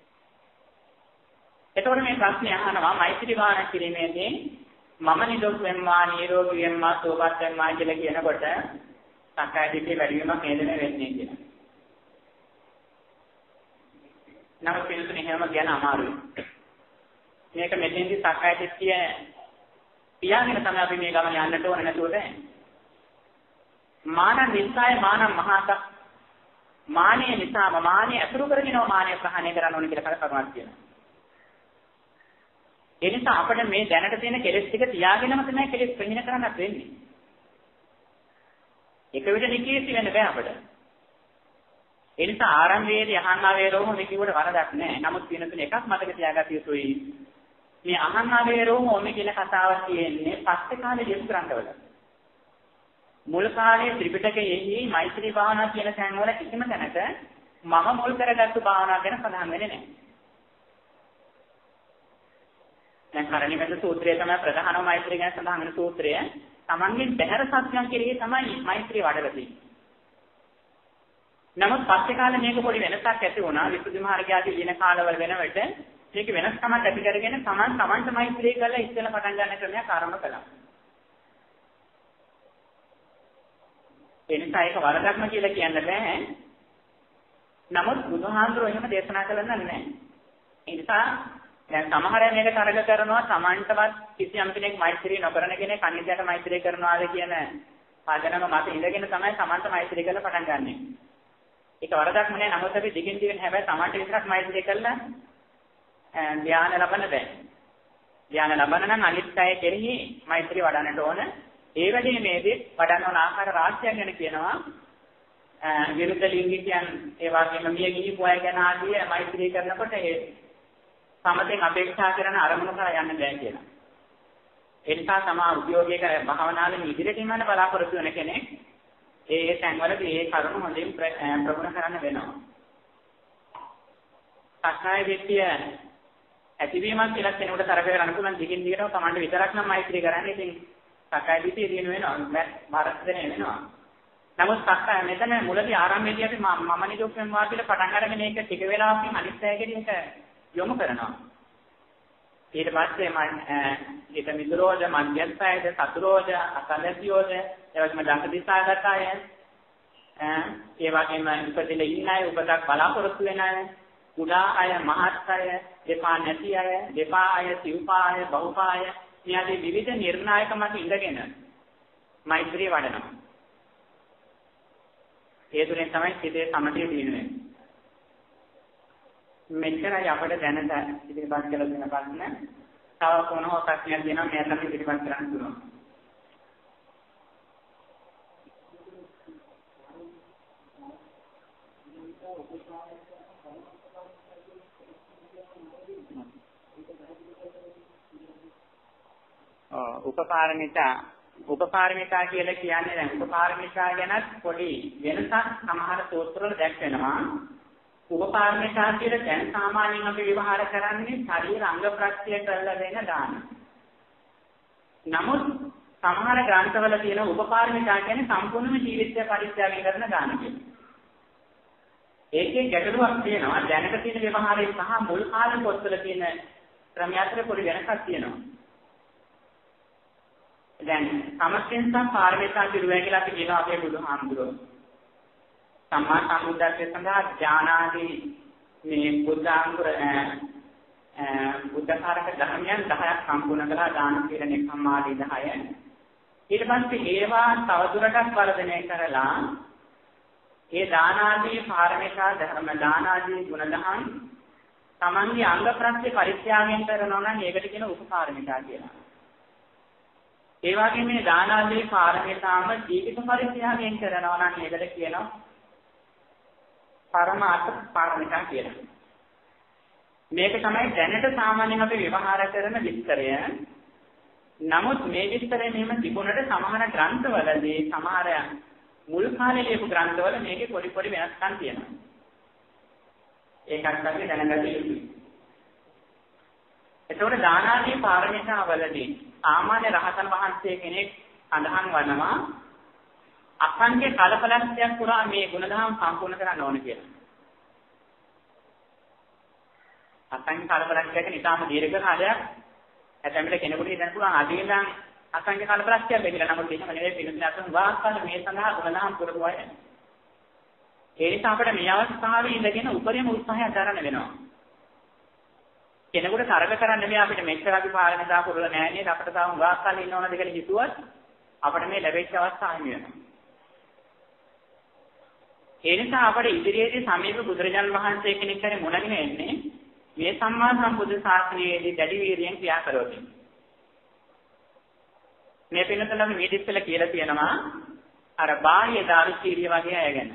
එතකොට මේ ප්‍රශ්නේ අහනවා මෛත්‍රී භාවනා කිරීමේදී මම නිරෝග වෙම්මා නිරෝගී වෙම්මා සෝපත් වෙම්මා කියලා කියනකොට සක්කාය දිට්ඨිය වැඩි වීමක් නේද වෙන්නේ කියලා. නමුත් පිළිතුරු එහෙම කියන්න අමාරුයි. මේක මෙතෙන්දී සක්කාය දිට්ඨිය පියාගෙන තමයි අපි මේ ගමන යන්නට ඕන නැතුව බෑ. මාන නිසාය මාන මහාත මානිය නිසාම මානිය අතුරු කරගෙනව මානිය ප්‍රහාණය කරන්න ඕන කියලා කරුණක් කියනවා. ඒ නිසා අපිට මේ දැනට තියෙන කෙලෙස් ටික තියාගෙනම තමයි කෙලෙස් ප්‍රහීන කරන්නත් වෙන්නේ. එක විට නිකීසි වෙන්න බෑ අපිට. ඒ නිසා ආරම්භයේදී අහන්නා වේරෝම මේ කිව්වට වරදක් නැහැ. නමුත් වෙන තුන එකක් මතක තියාගන්න යුතුයි. මේ අහන්නා වේරෝම මේ කියන කතාව කියන්නේ පස්සේ කාලේ දෙස් ග්‍රන්ථවල. මුල් කාලයේ ත්‍රිපිටකයේහි මෛත්‍රී භාවනා කියන තැන්වල කිසිම තැනක මම මුල් කරගත්තු භාවනාව ගැන සඳහන් වෙන්නේ නැහැ. දැන් කරණීයමෙත සූත්‍රය තමයි ප්‍රධානම මෛත්‍රී ගැන සඳහන් වෙන සූත්‍රය. Tamange බහැර සත්‍යයන් කෙරෙහි තමයි මෛත්‍රී වඩලා තියෙන්නේ. නමුත් පස්සේ කාලේ මේක පොඩි වෙනසක් ඇති වුණා. විසුද්ධි මාර්ගය ආදී දින කාලවල වෙනකොට මේක වෙනස්කමක් ඇති කරගෙන තමන්ට මෛත්‍රී කරලා ඉස්සෙල්ලා පටන් ගන්න ක්‍රමයක් ආරම්භ කළා. ඒ නිසා ඒක වරදක්ම කියලා කියන්න බෑ. නමුත් බුදුහාමුදුරුවෝ එහෙම දේශනා කළා නැහැ. ඒ නිසා දැන් සමහර අය මේක තරග කරනවා තමන්ටවත් කිසියම් කෙනෙක් මෛත්‍රී නොකරන කෙනෙක් අනිත්යට මෛත්‍රී කරනවාද කියන පදනම මත ඉඳගෙන තමයි තමන්ට මෛත්‍රී කරලා පටන් ගන්නෙ. ඒක වරදක්ම නෑ. නමුත් අපි දිගින් දිගට හැබැයි තමන්ට විතරක් මෛත්‍රී කළා ධ්‍යාන ලබන්න බෑ. ධ්‍යාන ලබන්න නම් අනිත් අය කෙරෙහි මෛත්‍රී වඩන්නට ඕන. ඒ වැඩිමේදී වඩන්න ඕන ආකාර රාශියක් ගැන කියනවා. විරුද්ධ ලිංගිකයන් ඒ වගේම මිය ගිහිපු අය ගැන ආදී මෛත්‍රී කරනකොට ඒ සමතෙන් අපේක්ෂා කරන අරමුණු කරා යන්න බෑ කියලා. ඒ නිසා තමා උද්‍යෝගයක භාවනාවේ ඉදිරියට යන්න බලාපොරොත්තු වෙන කෙනෙක් ඒ තැන්වලදී ඒ කරුණු හොඳින් ප්‍රගුණ කරන්න වෙනවා. සක්කාය දිට්ඨිය ඇතිවීමක් කියලා කෙනෙකුට තරක කරන්න පුළුවන් දිගින් දිගටම තමන්ට විතරක් නම් මෛත්‍රී කරන්නේ. ඉතින් සක්කාය දිට්ඨිය දිනු වෙනවා. බාරස්දෙන වෙනවා. නමුත් සක්කාය මෙතන මුලදී ආරම්භයේදී අපි මම නිරෝපයෙන් වාක්‍යයට පටන් අරගෙන ඒක ටික වෙලාවකින් අනිත් අයගෙන් ඒක යොමු කරනවා. ඊට පස්සේ ඒක මිදුරෝධ මධ්‍යස්ථයද සතුරෝධ අසලසියෝධ එවැගේම දස දිසාගත අය ඒ වගේම ඉපදෙල ඉන්න අය උපතක් බලාපොරොත්තු වෙන අය කුඩා අය මහත් අය දෙපා නැති අය දෙපා අය සිව්පා අය බහුපා අය මේ විවිධ නිර්ණායක මත ඉඳගෙන මෛත්‍රිය වඩනවා. ඒ තුලින් තමයි සිතේ සමතය දිනුනේ. මෙච්චරයි අපිට දැනට ඉදිරිපත් කළ දෙන ප්‍රශ්න. තව කොනෝ ප්‍රශ්නයක් දෙනවා මෙයන් අපි ඉදිරිපත් කරන්න පුළුවන්. උපපාරමිතා කියලා කියන්නේ දැන් උපපාරමිතා ගැන පොඩි වෙනසක් සමහර සූත්‍රවල දැක්වෙනවා. උපපාරමිතා කියලා දැන් සාමාන්‍යයෙන් අපි ව්‍යවහාර කරන්නේ ශරීර අංග ප්‍රත්‍ය කරලා දෙන දාන. නමුත් සමහර ග්‍රන්ථවල තියෙන උපපාරමිතා කියන්නේ සම්පූර්ණ ජීවිතය පරිත්‍යාගය කරන දාන කියලා. ඒකේ ගැටලුවක් තියෙනවා. දැනට තියෙන ව්‍යවහාරයේ සහ මුල් කාලේ පොත්වල තියෙන ක්‍රමය අතර පොඩි වෙනසක් තියෙනවා. දැන් සමස්තෙන් පාරමිතා පිළිවෙල කියලා අපි කියනවා අපේ බුදුහාමුදුරුවෝ. සම්මා සම්බුද්ධත්වයේ සඳහා ඥානාදී මේ බුද්ධාංකුර බුද්ධකාරක ධර්මයන් 10ක් සම්පූර්ණ කළා දාන කියලා නෙක්ඛම්මාදී 10. ඊට පස්සේ ඒවා තවදුරටත් වර්ධනය කරලා ඒ දානාදී පාරමිතා ධර්ම දානාදී ගුණධම් තමන්ගේ අංග ප්‍රත්‍ය පරිත්‍යාගයෙන් කරනවා නම් ඒකට කියන උපපාරමිතා කියලා. ඒ වගේම මේ දානාදී පාරමිතාම ජීවිත පරිත්‍යාගයෙන් කරනවා නම් ඒකට කියනවා පරමාර්ථ පාරමිතා කියලා. මේක තමයි දැනට සාමාන්‍යයෙන් අපි ව්‍යවහාර කරන විස්තරය. නමුත් මේ විස්තරය මෙහෙම තිබුණට සමහර ග්‍රන්ථවලදී සමහර මුල් කාලේ ලියපු ග්‍රන්ථවල මේකේ පොඩි පොඩි වෙනස්කම් තියෙනවා. ඒකත් අපි දැනගන්න යුතුයි. එතකොට දානාදී පාරමිතාවලදී සාමාන්‍ය රහතන් වහන්සේ කෙනෙක් අදහන් වනවා අසංඛ්‍ය කල්පලක්ෂයක් පුරා මේ ගුණධම් සම්පූර්ණ කරන්න ඕන කියලා. අසංඛ්‍ය කල්පලක්ෂයක් කියන්නේ ඊටාම දීර්ඝ කාලයක්. ඇතැම්මට කෙනෙකුට හිතන්න පුළුවන් අදින්නම් අසංඛ්‍ය කල්පලක්ෂයක් බෙදලා නමුත් එහෙම නෙවෙයි පිළිතුරු අසන් වාස්තන මේ සඳහා ගුණධම් පුරපු අය. ඒ නිසා අපිට මේ අවස්ථාවේ ඉඳගෙන උපරිම උත්සාහය දරන්න වෙනවා. කෙනෙකුට තරක කරන්න බෑ අපිට මෙච්චර අපි පාරමිතා පුරලා නැහැ නේද අපිට තාම වාස්තන ඉන්න ඕනද කියලා හිතුවත් අපිට මේ ලැබෙච්ච අවස්ථාව හිමි වෙනවා. ඒ නිසා අපිට ඉදිරියේදී සමීප බුදුරජාණන් වහන්සේ කෙනෙක් හරි මුණගෙන එන්නේ මේ සම්මා සම්බුද්ධ ශාසනයේදී දැඩි වීර්යයෙන් ක්‍රියා කරොත්. මේ පින්නතලම මේ දිස්සල කියලා තියෙනවා අර බාහ්‍ය දාරුචීරිය වගේ අය ගැන.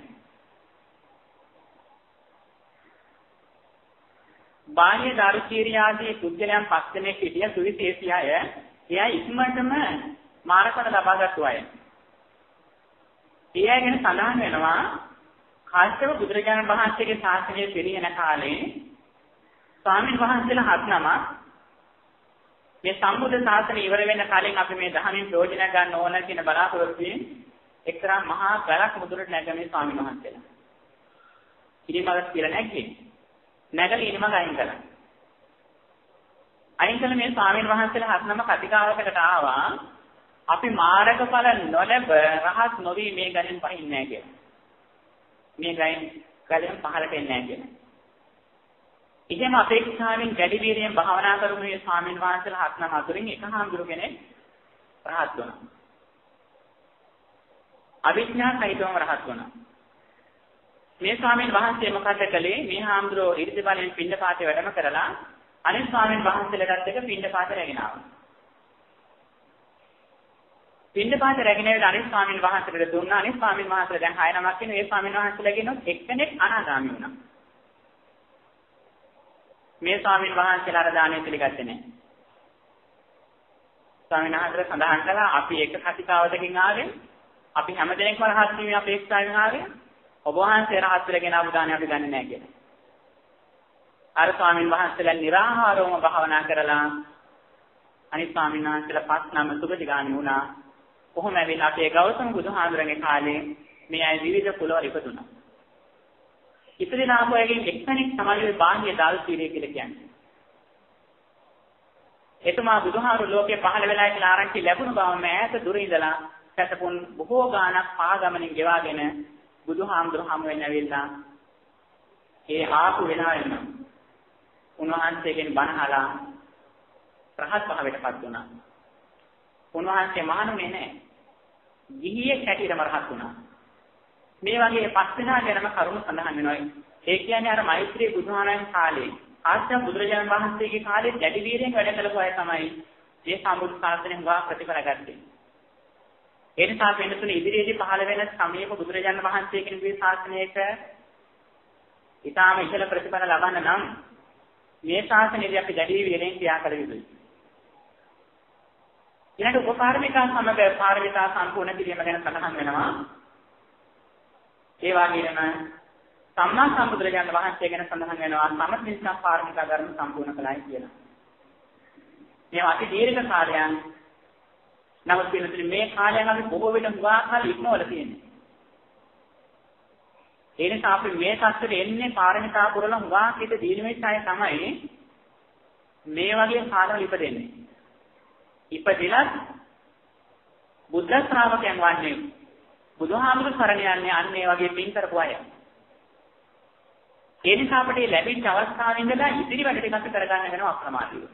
බාහ්‍ය දාරුචීරිය ආදී පුද්ගලයන් 5 දෙනෙක් හිටිය සුවිශේෂී අය. එයා ඉක්මනටම මාර්ගඵල ලබාගත්තු අය. ඒ අය ගැන සඳහන් වෙනවා කාශ්‍යප බුදුරජාණන් වහන්සේගේ ශාසනය පිරිනැන කාලේ ස්වාමීන් වහන්සේලා 7 නමක් මේ සම්බුද්ධ ශාසනය ඉවර වෙන කලින් අපි මේ ධර්මයෙන් ප්‍රයෝජන ගන්න ඕන කියන බලාපොරොත්තුෙන් එක්තරා මහා ගලක් මුදුරට නැගමේ ස්වාමීන් වහන්සේලා. ඉනිමගස් කියලා නැග්ගේ. නැගලා ඉනිමග අයින් කළා. අයින් කළ මේ ස්වාමීන් වහන්සේලා 7 නමක් අධිකාරයකට ආවා. අපි මාර්ගඵල නොලැබ රහත් නොවි මේ ගණන් පහින් නැහැ කියලා. මේ ගණන් පහලට එන්නේ නැහැ කියලා. ඉතින් අපේක්ෂාවෙන් වැඩි වීර්යයෙන් භාවනා කරමු මේ ස්වාමීන් වහන්සේලා 7 නම අතරින් එක හාමුදුරු කෙනෙක් රහත් වුණා. අවිඥා සහිතවම රහත් වුණා. මේ ස්වාමීන් වහන්සේ මොකද කළේ? මේ හාමුදුරුවෝ ඊර්ති බලෙන් පිණ්ඩපාතේ වැඩම කරලා අනිත් ස්වාමීන් වහන්සේලාට එක පිණ්ඩපාතේ රැගෙන ආවා. පිණ්ඩපාතේ රැගෙන ආවිත් අනිත් ස්වාමීන් වහන්සේලාට දුන්නා. අනිත් ස්වාමීන් වහන්සේලා දැන් 6 නමක් ඉන්නේ. ඒ ස්වාමීන් වහන්සේලාගෙන් එක්කෙනෙක් අනාගාමී වුණා. මේ ස්වාමීන් වහන්සේලාට දාණය පිළිගත්තේ නැහැ. ස්වාමීන් වහන්සේ සඳහන් කළා අපි එක කතිකාවතකින් ආවේ අපි හැමදෙනෙක්ම රහත් වීමේ අපේක්ෂාවෙන් ආවේ ඔබ වහන්සේ රහත් වෙලගෙන ආපු දාණය අපි ගන්නෙ නැහැ කියලා. අර ස්වාමීන් වහන්සේලා निराහාරවම භාවනා කරලා අනිත් ස්වාමීන් වහන්සේලා 5 නම සුගතිගාමී වුණා. කොහොම ඇවිල්ලා අපේ ගෞතම බුදුහාමුදුරන්ගේ කාලේ මේ අය විවිධ කුලවල ඉපදුණා. ඉතින් ආපුවගෙන් එක්කෙනෙක් තමයි බාහ්‍ය දාල්පීරිය කියලා කියන්නේ. එතුමා බුදුහාමුදුරු ලෝකේ පහළ වෙලා කියලා ආරංචි ලැබුණු බව මෑත දුර ඉඳලා සැතපුන් බොහෝ ගාණක් පාගමනින් ගෙවාගෙන බුදුහාමුදුරු හමු වෙන්න ඇවිල්ලා ඒ ආපු වෙලාවෙම උන්වහන්සේගෙන් බණ අහලා රහත් භාවයටපත් වුණා. උන්වහන්සේ මහණුනේ නැහැ. ගිහියෙක් හැටියටම රහත් වුණා. මේ වගේ 5 දෙනා ගැනම කරුණු සඳහන් වෙනවා. ඒ කියන්නේ අර මෛත්‍රී බුදුහාමයන් කාලේ ආශ්‍රම බුදුරජාණන් වහන්සේගේ කාලේ දැඩි වීරයෙන් වැඩ කළපු අය තමයි මේ සම්බුද්ධ ශාසනයෙන් වා ප්‍රතිඵල ගත්තේ. ඒ නිසා වෙනතුනේ ඉදිරියේදී පහළ වෙන සමීප බුදුරජාණන් වහන්සේ කෙනෙකුගේ ශාසනයක ඊටාම ඉහළ ප්‍රතිඵල ලබන්න නම් මේ ශාසනයේදී අපි දැඩි වීරයෙන් ක්‍රියා කළ යුතුයි. ඊළඟ උපපාරමිතා සමග පාරමිතා සම්පූර්ණ කිරීම ගැන සඳහන් වෙනවා. ඒ වගේම සම්මා සම්බුදුරජාණන් වහන්සේ ගැන සඳහන් වෙනවා සමථ පාරමිතා ධර්ම සම්පූර්ණ කළායි කියලා. මේ අති දීර්ඝ කාලයන් නමුත් පිළිතුරු මේ කාලයන් අපි බොහෝ විට හුවා කාල ඉක්මවල තියෙනවා. ඒ නිසා අපි මේ සත්‍යෙට එන්නේ පාරමිතා පුරලා හුවා කිත දීනිමේ ඡාය තමයි මේ වගේ කාලවල ඉපදෙන්නේ. ඉපදිලත් බුද්ධ ශ්‍රාවකයන් වන්නේ බුදුහාමුදුරු සරණ යන්නේ අන්න ඒ වගේ පින් කරපු අය. ඒ නිසා අපිට ලැබිච්ච අවස්ථාවෙ ඉඳලා ඉදිරි වැඩ ටිකක් කරගන්න වෙනවා අප්‍රමාදීව.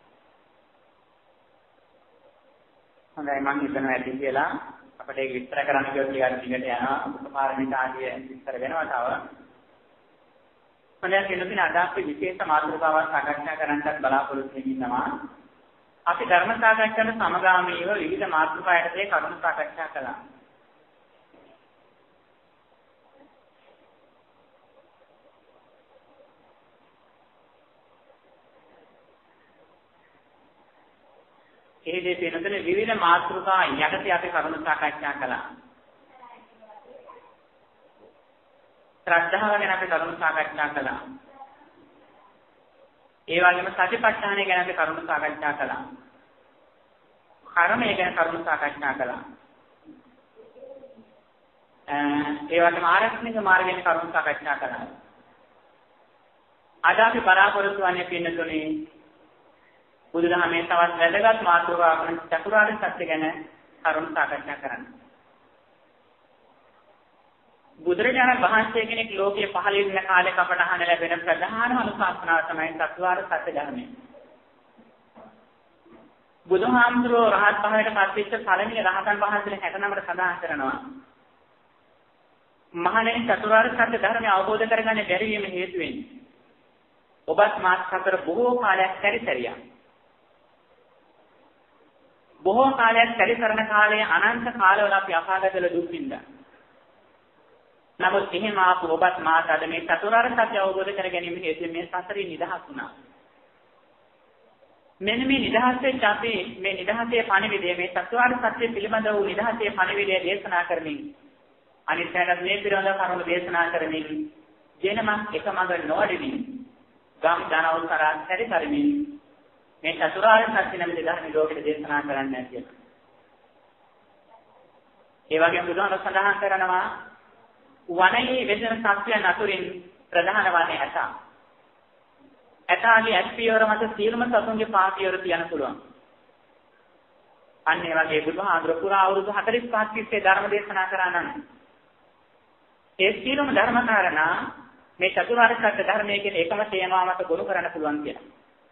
හොඳයි මම හිතනවා ඇති කියලා අපිට ඒක විස්තර කරන්න කියොත් ටිකක් දිගට යනවා. උපපාරමිතා ආදී විස්තර වෙනවා තව. මම කියනකින් අද අපි විශේෂ මාතෘකාවක් සාකච්ඡා කරන්නත් බලාපොරොත්තු වෙනවා. අපි ධර්ම සාකච්ඡාවට සමගාමීව විවිධ මාතෘකා යටතේ කරුණු සාකච්ඡා කළා. ඒ දෙපෙනතන විවිධ මාතෘකා යටතේ අපි කරුණු සාකච්ඡා කළා. ශ්‍රද්ධාව ගැන අපි කරුණු සාකච්ඡා කළා. ඒ වගේම සතිපට්ඨානය ගැන අපි කරුණු සාකච්ඡා කළා. කර්මය ගැන කරුණු සාකච්ඡා කළා. ඒ වගේම ආරක්ෂණික මාර්ග ගැන කරුණු සාකච්ඡා කළා. අද අපි බලාපොරොත්තු වෙන්නේ පින්නතුනේ බුදුදහමේ තවත් වැදගත් මාතෘකාවක් වන චතුරාර්ය සත්‍ය ගැන කරුණු සාකච්ඡා කරන්න. බුදුරජාණන් වහන්සේ කෙනෙක් ලෝකයේ පහළ වෙන කාලයක අපට අහන්න ලැබෙන ප්‍රධානම අනුශාසනාව තමයි චතුරාර්ය සත්‍ය ධර්මය. බුදුහාමුදුරුවෝ රහත් භාවයට පත්වෙච්ච පළවෙනි රහතන් වහන්සේ 69ට සඳහන් කරනවා. මහණෙනි චතුරාර්ය සත්‍ය ධර්මය අවබෝධ කරගන්න බැරි වීම හේතු වෙන්නේ ඔබත් මාත් අතර බොහෝ කාලයක් පරිසරියා. බොහෝ කාලයක් පරිසරණ කාලයේ අනන්ත කාලවල අපි අපාගතවල දුක් විඳා. නමුත් එහෙම ආපු ඔබත් මාත් අද මේ චතුරාර්ය සත්‍ය අවබෝධ කර ගැනීම හේතුවෙන් මේ සසරින් නිදහස් වුණා. මෙන්න මේ නිදහසෙන් අපි මේ නිදහසේ පණිවිඩය මේ චතුරාර්ය සත්‍ය පිළිබඳ වූ නිදහසේ පණිවිඩය දේශනා කරමින් අනිත්‍යයට මේ පිළිබඳව කරුණු දේශනා කරමින් ජනමක් එකමඟ නොවැඩෙමින් ගම් දනවල් කරා පරිසරමින් මේ චතුරාර්ය සත්‍ය නම් දෙදහම ලෝකෙට දේශනා කරන්න කියලා. ඒ වගේම බුදුහාම සඳහන් කරනවා වනයේ වෙදෙන සත්‍යයන් අතුරින් ප්‍රධාන වන්නේ ඇත. ඇතාගේ ඇස්පියවර මත සියලුම සතුන්ගේ පාපියවර තියන්න පුළුවන්. අන්න ඒ වගේ බුදුහාමුදුර පුරා අවුරුදු 45ක් තිස්සේ ධර්ම දේශනා කරා නම් ඒ සියලුම ධර්ම කාරණා මේ චතුරාර්ය සත්‍ය ධර්මයේ කියන එකම තේමාව මත ගොනු කරන්න පුළුවන් කියලා.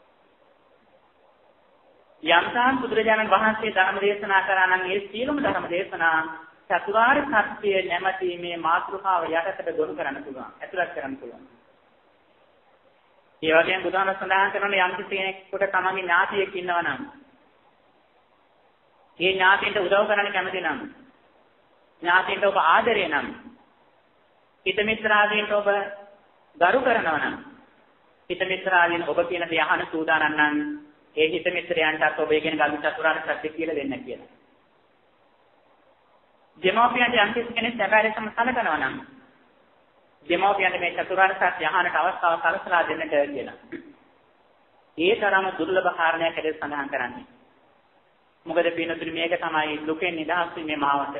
යම්තාන් බුදුරජාණන් වහන්සේ ධර්ම දේශනා කරා නම් ඒ සියලුම ධර්ම දේශනා චතුරාර්ය සත්‍ය නැමැති මේ මාතෘකාව යටතට ගොනු කරන්න පුළුවන්. ඇතුළත් කරන්න පුළුවන්. ඒ වගේම බුදුහාම සඳහන් කරන යම් කෙනෙකුට තමන්ගේ ඥාතියෙක් ඉන්නවා නම් ඒ ඥාතියට උදව් කරන්න කැමති නම් ඥාතියට ඔබ ආදරේ නම් හිත මිත්‍රාදීන්ට ඔබ ගරු කරනවා නම් හිත මිත්‍රාදීන් ඔබ කියන දේ අහන සූදානම් නම් ඒ හිත මිත්‍රයන්ටත් ඔබ කියන ගරු චතුරාර්ය සත්‍ය කියලා දෙන්න කියලා. දෙමෝපියන්ට යම් කෙනෙක් සැබෑරටම සැලකනවා නම් දෙමෝපියන්ට මේ චතුරාර්ය සත්‍ය අහනට අවස්ථාව සලසලා දෙන්නට කියලා. ඒ තරම දුර්ලභ කාරණයක් ඇද සඳහන් කරන්නේ. මොකද පින්නතුනි මේක තමයි දුකෙන් නිදහස් වීමේ මාවත.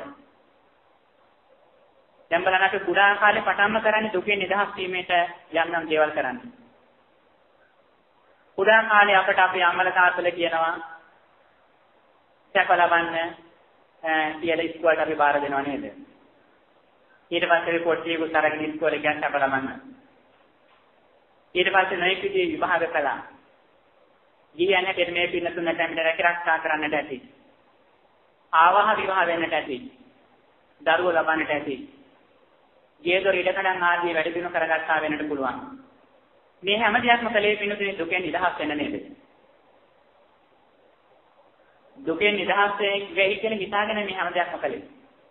දැන් බලන්න අපි කුඩා කාලේ පටන්ම කරන්නේ දුකෙන් නිදහස් වීමට යම් යම් දේවල් කරන්නේ. කුඩා කාලේ අපට අපේ අම්මලා තාත්තලා කියනවා සැප ලබන්න කියලා ඉස්කෝලේට අපි බාර දෙනවා නේද? ඊට පස්සේ කොට්ටියකුත් අරගෙන ඉස්කෝලේ ගියන් සැප ලබන්න. ඊට පස්සේ නොයෙක් විදිහේ විභාග කළා. ගියන්නේ දෙන්න මේ පින්න තුන තැන්ට රැකිරක්ෂා කරන්නට ඇති. ආවහ විවාහ වෙන්නට ඇති. දරුවෝ ලබන්නට ඇති. ජීදොර ඉඩකඩම් ආදී වැඩි දිනු කරගත්තා වෙන්නට පුළුවන්. මේ හැම දෙයක්ම කලේ පින්නතුනේ දුකෙන් නිදහස් වෙන්න නේද? දුකෙන් නිදහස් වෙයි කියන හිතාගෙන මේ හැම දෙයක්ම කලේ.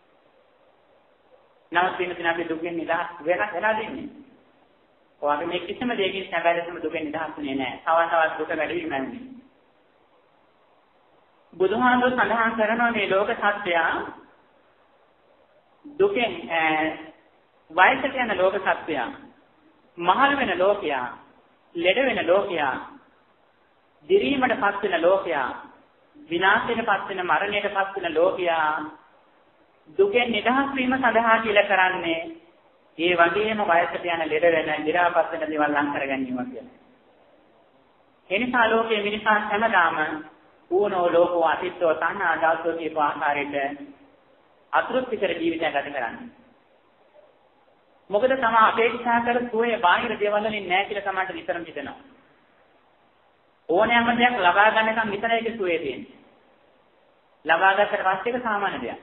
නමුත් පින්නතුනේ අපි දුකෙන් නිදහස් වෙලා දෙන්නේ. ඔයාගේ මේ කිසිම දෙයකින් සැබෑවටම දුකෙන් නිදහස් වෙන්නේ නැහැ. තවත් දුක වැඩි වීම යන්නේ. බුදුහාමුදුරුවෝ සඳහන් කරනවා මේ ලෝක සත්‍යය දුකෙන් වයසට යන ලෝක සත්‍යය මහල වෙන ලෝකයා, ලෙඩ වෙන ලෝකයා, දිරීමටපත් වෙන ලෝකයා, විනාශයටපත් වෙන මරණයටපත් වෙන ලෝකයා දුකෙන් නිදහස් වීම සඳහා කියලා කරන්නේ ඒ වගේම වයසට යන ලෙඩ වෙන, දිරාපත් වෙන දේවල් ලං කර ගැනීම කියලා. එනිසා ලෝකයේ මිනිසා හැමදාම ඌනෝ ලෝකෝ අතිත්තෝ තණ්හා දාසෝ කියපු ආකාරයට අතෘප්තිකර ජීවිතයක් ගත කරන්නේ. මොකද තම අපේක්ෂා කර සුවේ බාහිර දේවල් වලින් නැහැ කියලා තමයි විතරම හිතනවා. ඕනෑම දෙයක් ලබා ගන්නකම් විතරයි ඒක සුවේ තියෙන්නේ. ලබා ගන්නට පස්සේ ඒක සාමාන්‍ය දෙයක්.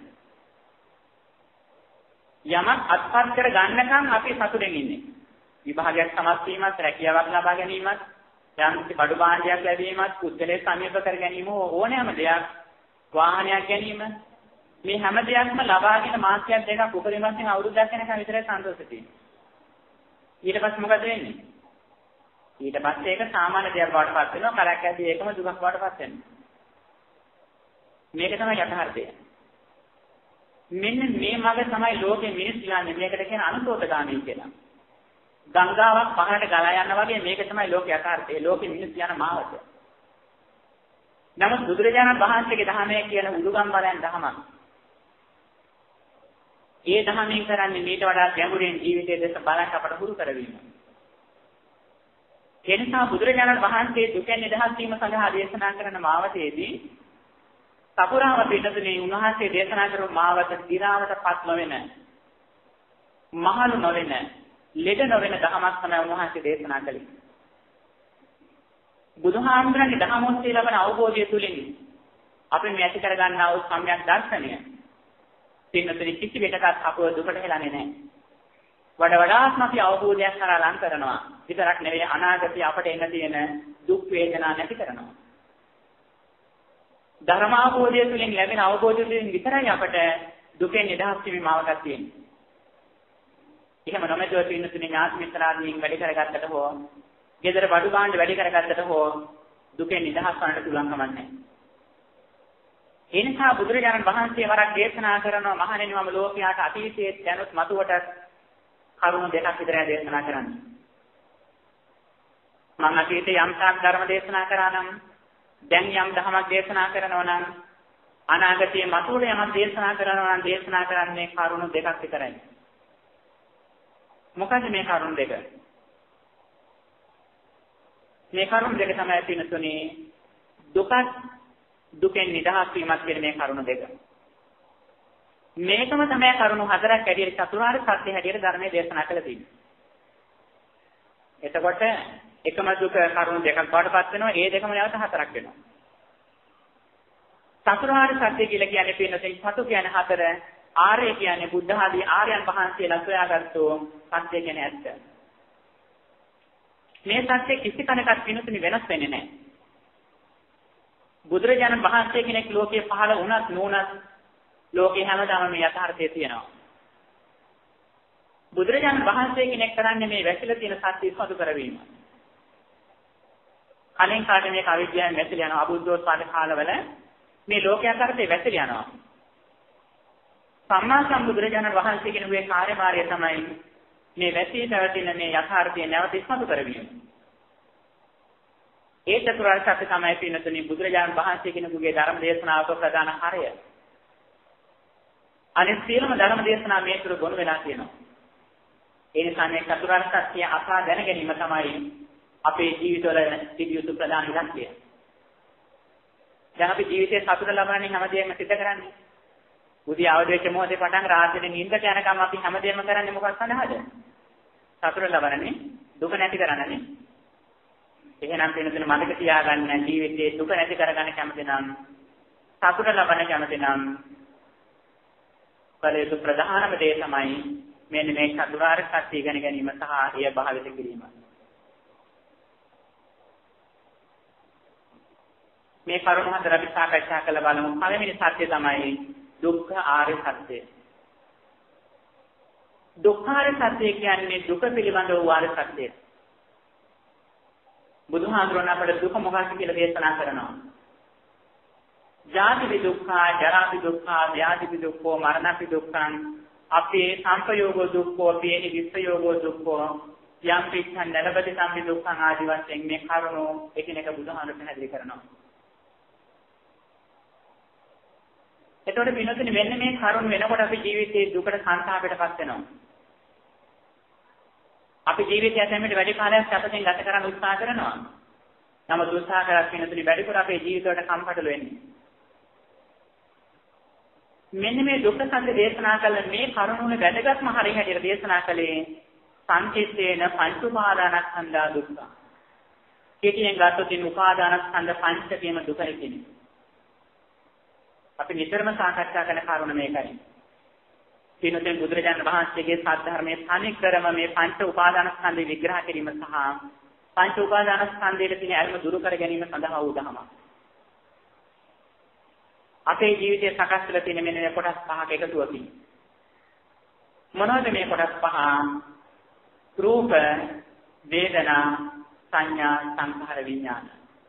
යමක් අත්පත් කර ගන්නකම් අපි සතුටෙන් ඉන්නේ. විභාගයක් සමත් වීමත්, රැකියාවක් ලබා ගැනීමත්, යම් බඩු භාණ්ඩයක් ලැබීමත්, කුද්දලේ සමීප කර ගැනීම ඕනෑම දෙයක්, වාහනයක් ගැනීම, මේ හැම දෙයක්ම ලබාගෙන මාසයක් දෙකක් උපරිම වශයෙන් අවුරුද්දක් යනකම් විතරයි සන්තෝෂ තියෙන්නේ. ඊට පස්සේ මොකද වෙන්නේ? ඊට පස්සේ ඒක සාමාන්‍ය දෙයක් බවට පත් වෙනවා. කලක් ඇද්දී ඒකම දුකක් බවට පත් වෙනවා. මේක තමයි යථාර්ථය. මෙන්න මේ මඟ තමයි ලෝකෙ මිනිස්සු යන්නේ. මේකට කියන අනුසෝතගාමී කියලා. ගංගාවක් පහළට ගලා යනවා වගේ මේක තමයි ලෝක යථාර්ථය. ලෝකෙ මිනිස්සු යන මාවත. නමුත් බුදුරජාණන් වහන්සේගේ ධර්මයේ කියන උඩුගම් බලයන් දහමක්. ඒ ධර්මයෙන් කරන්නේ ඊට වඩා ගැඹුරින් ජීවිතයේ දෙස බලන්න අපට හුරු කරවීම. ඒ නිසා බුදුරජාණන් වහන්සේ දුකෙන් නිදහස් වීම සඳහා දේශනා කරන මාවතේදී සපුරාම පිටතනේ උන්වහන්සේ දේශනා කරපු මාවත දිරාවටපත් නොවෙන, මහලු නොවෙන, ලෙඩ නොවෙන ධර්මයක් තමයි උන්වහන්සේ දේශනා කළේ. බුදුහාමුදුරන්ගේ ධර්ම ඔස්සේ ලබන අවබෝධය තුළින් අපි මේ ඇති කරගන්නා වූ සම්‍යක් දර්ශනය පින්නතුනි කිසි වෙලකත් අපව දුකට හෙලන්නේ නැහැ. වඩාත්ම අපි අවබෝධයක් කරා ලං කරනවා. විතරක් නෙවෙයි අනාගතේ අපට එන්න තියෙන දුක් වේදනා නැති කරනවා. ධර්ම අවබෝධය තුළින් ලැබෙන අවබෝධය තුළින් විතරයි අපට දුකෙන් නිදහස් වීමේ මාවතක් තියෙන්නේ. එහෙම නොමැතිව පින්නතුනි ඥාති මිත්‍රාදීන් වැඩි කරගත්තට හෝ ගෙදර බඩු භාණ්ඩ වැඩි කරගත්තට හෝ දුකෙන් නිදහස් වන්නට පුළුවන් කමක් නැහැ. ඒ නිසා බුදුරජාණන් වහන්සේ වරක් දේශනා කරනවා මහණෙනි මම ලෝකයාට අතීතයේ දැනුත් මතුවට කරුණු දෙකක් විතරයි දේශනා කරන්නේ. මම අතීතයේ යම් තාක් ධර්ම දේශනා කරා නම් දැන් යම් ධර්මයක් දේශනා කරනවා නම් අනාගතයේ මතුවට යමක් දේශනා කරනවා නම් දේශනා කරන්නේ කරුණු දෙකක් විතරයි. මොකද මේ කරුණු දෙක? මේ කරුණු දෙක තමයි පින්නතුනේ දුක දුකෙන් නිදහස් වීමත් කියන මේ කරුණු දෙක. මේකම තමයි කරුණු හතරක් ඇටියට චතුරාර්ය සත්‍ය හැටියට ධර්මයේ දේශනා කළ තියෙන්නේ. එතකොට එකම දුක කරුණු දෙකක් බවටපත් වෙනවා. ඒ දෙකම නැවත හතරක් වෙනවා. චතුරාර්ය සත්‍ය කියලා කියන්නේ පින්නතේ සතු කියන්නේ හතර, ආර්ය කියන්නේ බුද්ධ ආදී ආර්යයන් වහන්සේලා සොයාගත්තු සත්‍ය කියන්නේ ඇත්ත. මේ සත්‍ය කිසි කෙනෙකුට පින්නතුනි වෙනස් වෙන්නේ නැහැ. බුදුරජාණන් වහන්සේ කෙනෙක් ලෝකේ පහළ වුණත් නොවුණත් ලෝකේ හැමදාම මේ යථාර්ථය තියෙනවා. බුදුරජාණන් වහන්සේ කෙනෙක් කරන්නේ මේ වැසිලා තියෙන සත්‍ය ඉස්මතු කරවීම. කලින් කාලේ මේක අවිද්‍යාවෙන් වැසිලා යනවා. අබුද්ධෝත්පාද කාලවල මේ ලෝකයක් අතරේ වැසිලා යනවා. සම්මා සම්බුදුරජාණන් වහන්සේ කෙනෙකුගේ කාර්යභාරය තමයි මේ වැසී පැවතින මේ යථාර්ථය නැවත ඉස්මතු කරවීම. ඒ චතුරාර්ය සත්‍ය තමයි පින්නතුනි බුදුරජාණන් වහන්සේ කෙනෙකුගේ ධර්ම දේශනාවක ප්‍රධාන හරය. අනිත් සියලුම ධර්ම දේශනා මේ තුර ගොනු වෙලා තියෙනවා. ඒ නිසා මේ චතුරාර්ය සත්‍ය අසා දැන ගැනීම තමයි අපේ ජීවිතවල තිබිය යුතු ප්‍රධාන ඉලක්කය. දැන් අපි ජීවිතේ සතුට ලබන්නේ හැමදේම සිද්ධ කරන්නේ. උදේ අවදි වෙච්ච මොහොතේ පටන් රාත්‍රියේ නිින්දට යනකම් අපි හැමදේම කරන්නේ මොකක් සඳහාද? සතුට ලබන්නේ, දුක නැති කරන්නේ. එහෙනම් වෙනදෙන මතක තියාගන්න ජීවිතයේ දුක නැති කරගන්න කැමති නම්, සතුට ලබන්න කැමති නම් කලේතු ප්‍රධානම දේ තමයි මෙන්න මේ චතුරාර්ය සත්‍ය ඉගෙන ගැනීම සහ එය භාවිත කිරීම. මේ කරුණු හතර අපි සාකච්ඡා කළ බලමු. පළවෙනි සත්‍ය තමයි දුක්ඛ ආර්ය සත්‍ය. දුක්ඛාර්ය සත්‍ය කියන්නේ දුක පිළිබඳ වූ ආර්ය සත්‍යය. බුදුහාමුදුරන් අපට දුක මොකක්ද කියලා දේශනා කරනවා. ජාති දුක්ඛ, ජරා දුක්ඛ, ව්‍යාධි දුක්ඛ, මරණ දුක්ඛං, අපේ සංපයෝග දුක්ඛ, පේනි විප්‍රයෝග දුක්ඛ, යම් පිටන් නලබති සම්පි දුක්ඛං ආදි වශයෙන් මේ කරුණු එකිනෙක බුදුහාමුදුරුවෝ පැහැදිලි කරනවා. එතකොට පින්නතුනි මෙන්න මේ කරුණ වෙනකොට අපි ජීවිතයේ දුකට සංසාරයකටපත් වෙනවා. අපි ජීවිතය ඇතැම්මට වැඩි කාලයක් සැපයෙන් ගත කරන්න උත්සාහ කරනවා. නමුත් උත්සාහ කරත් පින්නතුනි වැඩිපුර අපේ ජීවිතවලට කම්කටොළු වෙන්නේ. මෙන්න මේ දුක්ඛ සත්‍ය දේශනා කළ මේ කරුණ වල වැදගත්ම හරිය හැටියට දේශනා කළේ සංකිට්ඨේන පංච උපාදානස්කන්ධා දුක්ඛ. කෙටියෙන් ගත්තොත් මේ උපාදානස්කන්ධ පංචකයම දුකයි කියන්නේ. අපි නිතරම සාකච්ඡා කරන කරුණ මේකයි. පින්වත්නි බුදුරජාණන් වහන්සේගේ සාධර්මයේ තනිකරම මේ පංච උපාදානස්කන්ධය විග්‍රහ කිරීම සහ පංච උපාදානස්කන්ධයේ තියෙන අල්ම දුරු කර ගැනීම සඳහා උදහමක්. අපේ ජීවිතයේ සකස් වෙලා තියෙන මෙන්න මේ කොටස් පහක එකතුවකින් මොනවද මේ කොටස් පහ? රූප, වේදනා, සංඥා, සංඛාර, විඥාන.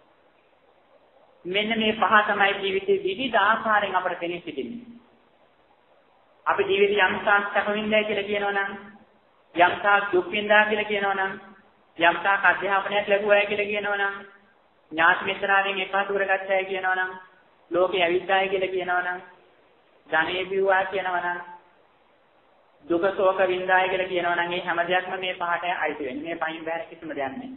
මෙන්න මේ පහ තමයි ජීවිතයේ විවිධ ආකාරයෙන් අපට දැනෙන්න සිටින්නේ. අපි ජීවිතය යම්තාක් සැපවින්දා කියලා කියනවනම්, යම්තාක් දුක් වින්දා කියලා කියනවනම්, යම්තාක් අධ්‍යාපනයක් ලැබුවා කියලා කියනවනම්, ඥාති මිත්‍රාගෙන් එකතු කරගත්තා කියනවනම්, ලෝකේ ඇවිද්දාය කියලා කියනවනම්, ධනෙ බිව්වා කියනවනම්, දුක ශෝක වින්දාය කියලා කියනවනම් මේ හැම දෙයක්ම මේ පහට අයිති වෙන්නේ. මේ පහින් බෑර කිසිම දෙයක් නැහැ.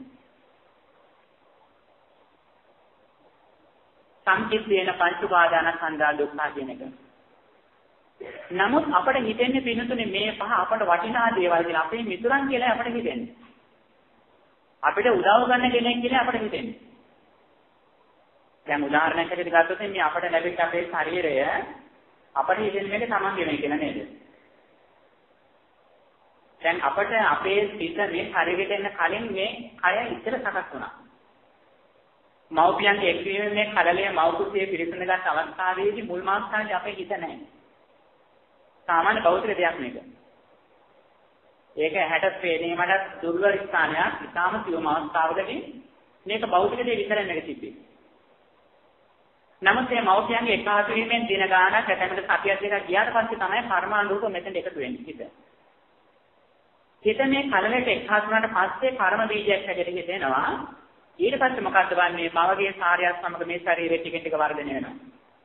සංකිට්ඨේන පංච උපාදානස්කන්ධා දුක්ඛ කියන එක. නමුත් අපට හිතෙන්නේ පිනුතුනේ මේ පහ අපට වටිනා දේවල් කියලා. අපේ මිතුරන් කියලා අපට හිතෙන්නේ. අපිට උදව් කරන කෙනෙක් කියලා අපට හිතෙන්නේ. දැන් උදාහරණයක් හැටියට ගත්තොත් මේ අපට ලැබෙච්ච අපේ ශරීරය අපට හිතෙන්නේ මේක තමන්ගේමයි කියලා නේද? දැන් අපට අපේ සිත මේ ශරීරයට එන්න කලින් මේ කය ඉතර සකස් වුණා. මව්පියන්ගේ එක්වීමේ මේ කලලයේ මව්කුසියේ පිරිසිදු ගන්න අවස්ථාවේදී මුල් මාස්කාරයේ අපේ හිත නැහැ. සාමාන්‍ය භෞතික දෙයක් මේක. ඒක හැට පේන්නේ මට දුර්වල ස්ථානයක්. ඉතාම සියුම් අවස්ථාවකදී මේක භෞතික දෙය විතරයි මේක තිබෙන්නේ. නමුත් මේ මව්පියන්ගේ එකහසු වීමෙන් දින ගානක් ඇතැමට සතියක් දෙකක් ගියාට පස්සේ තමයි කර්මානුරූප මෙතෙන් එකතු වෙන්නේ හිත. හිත මේ කලලයට එකහසු වුණාට පස්සේ කර්ම බීජයක් හැදෙට හිතෙනවා. ඊට පස්සේ මොකද්ද වන්නේ? මවගේ සාරයත් සමග මේ ශරීරය ටික ටික වර්ධනය වෙනවා.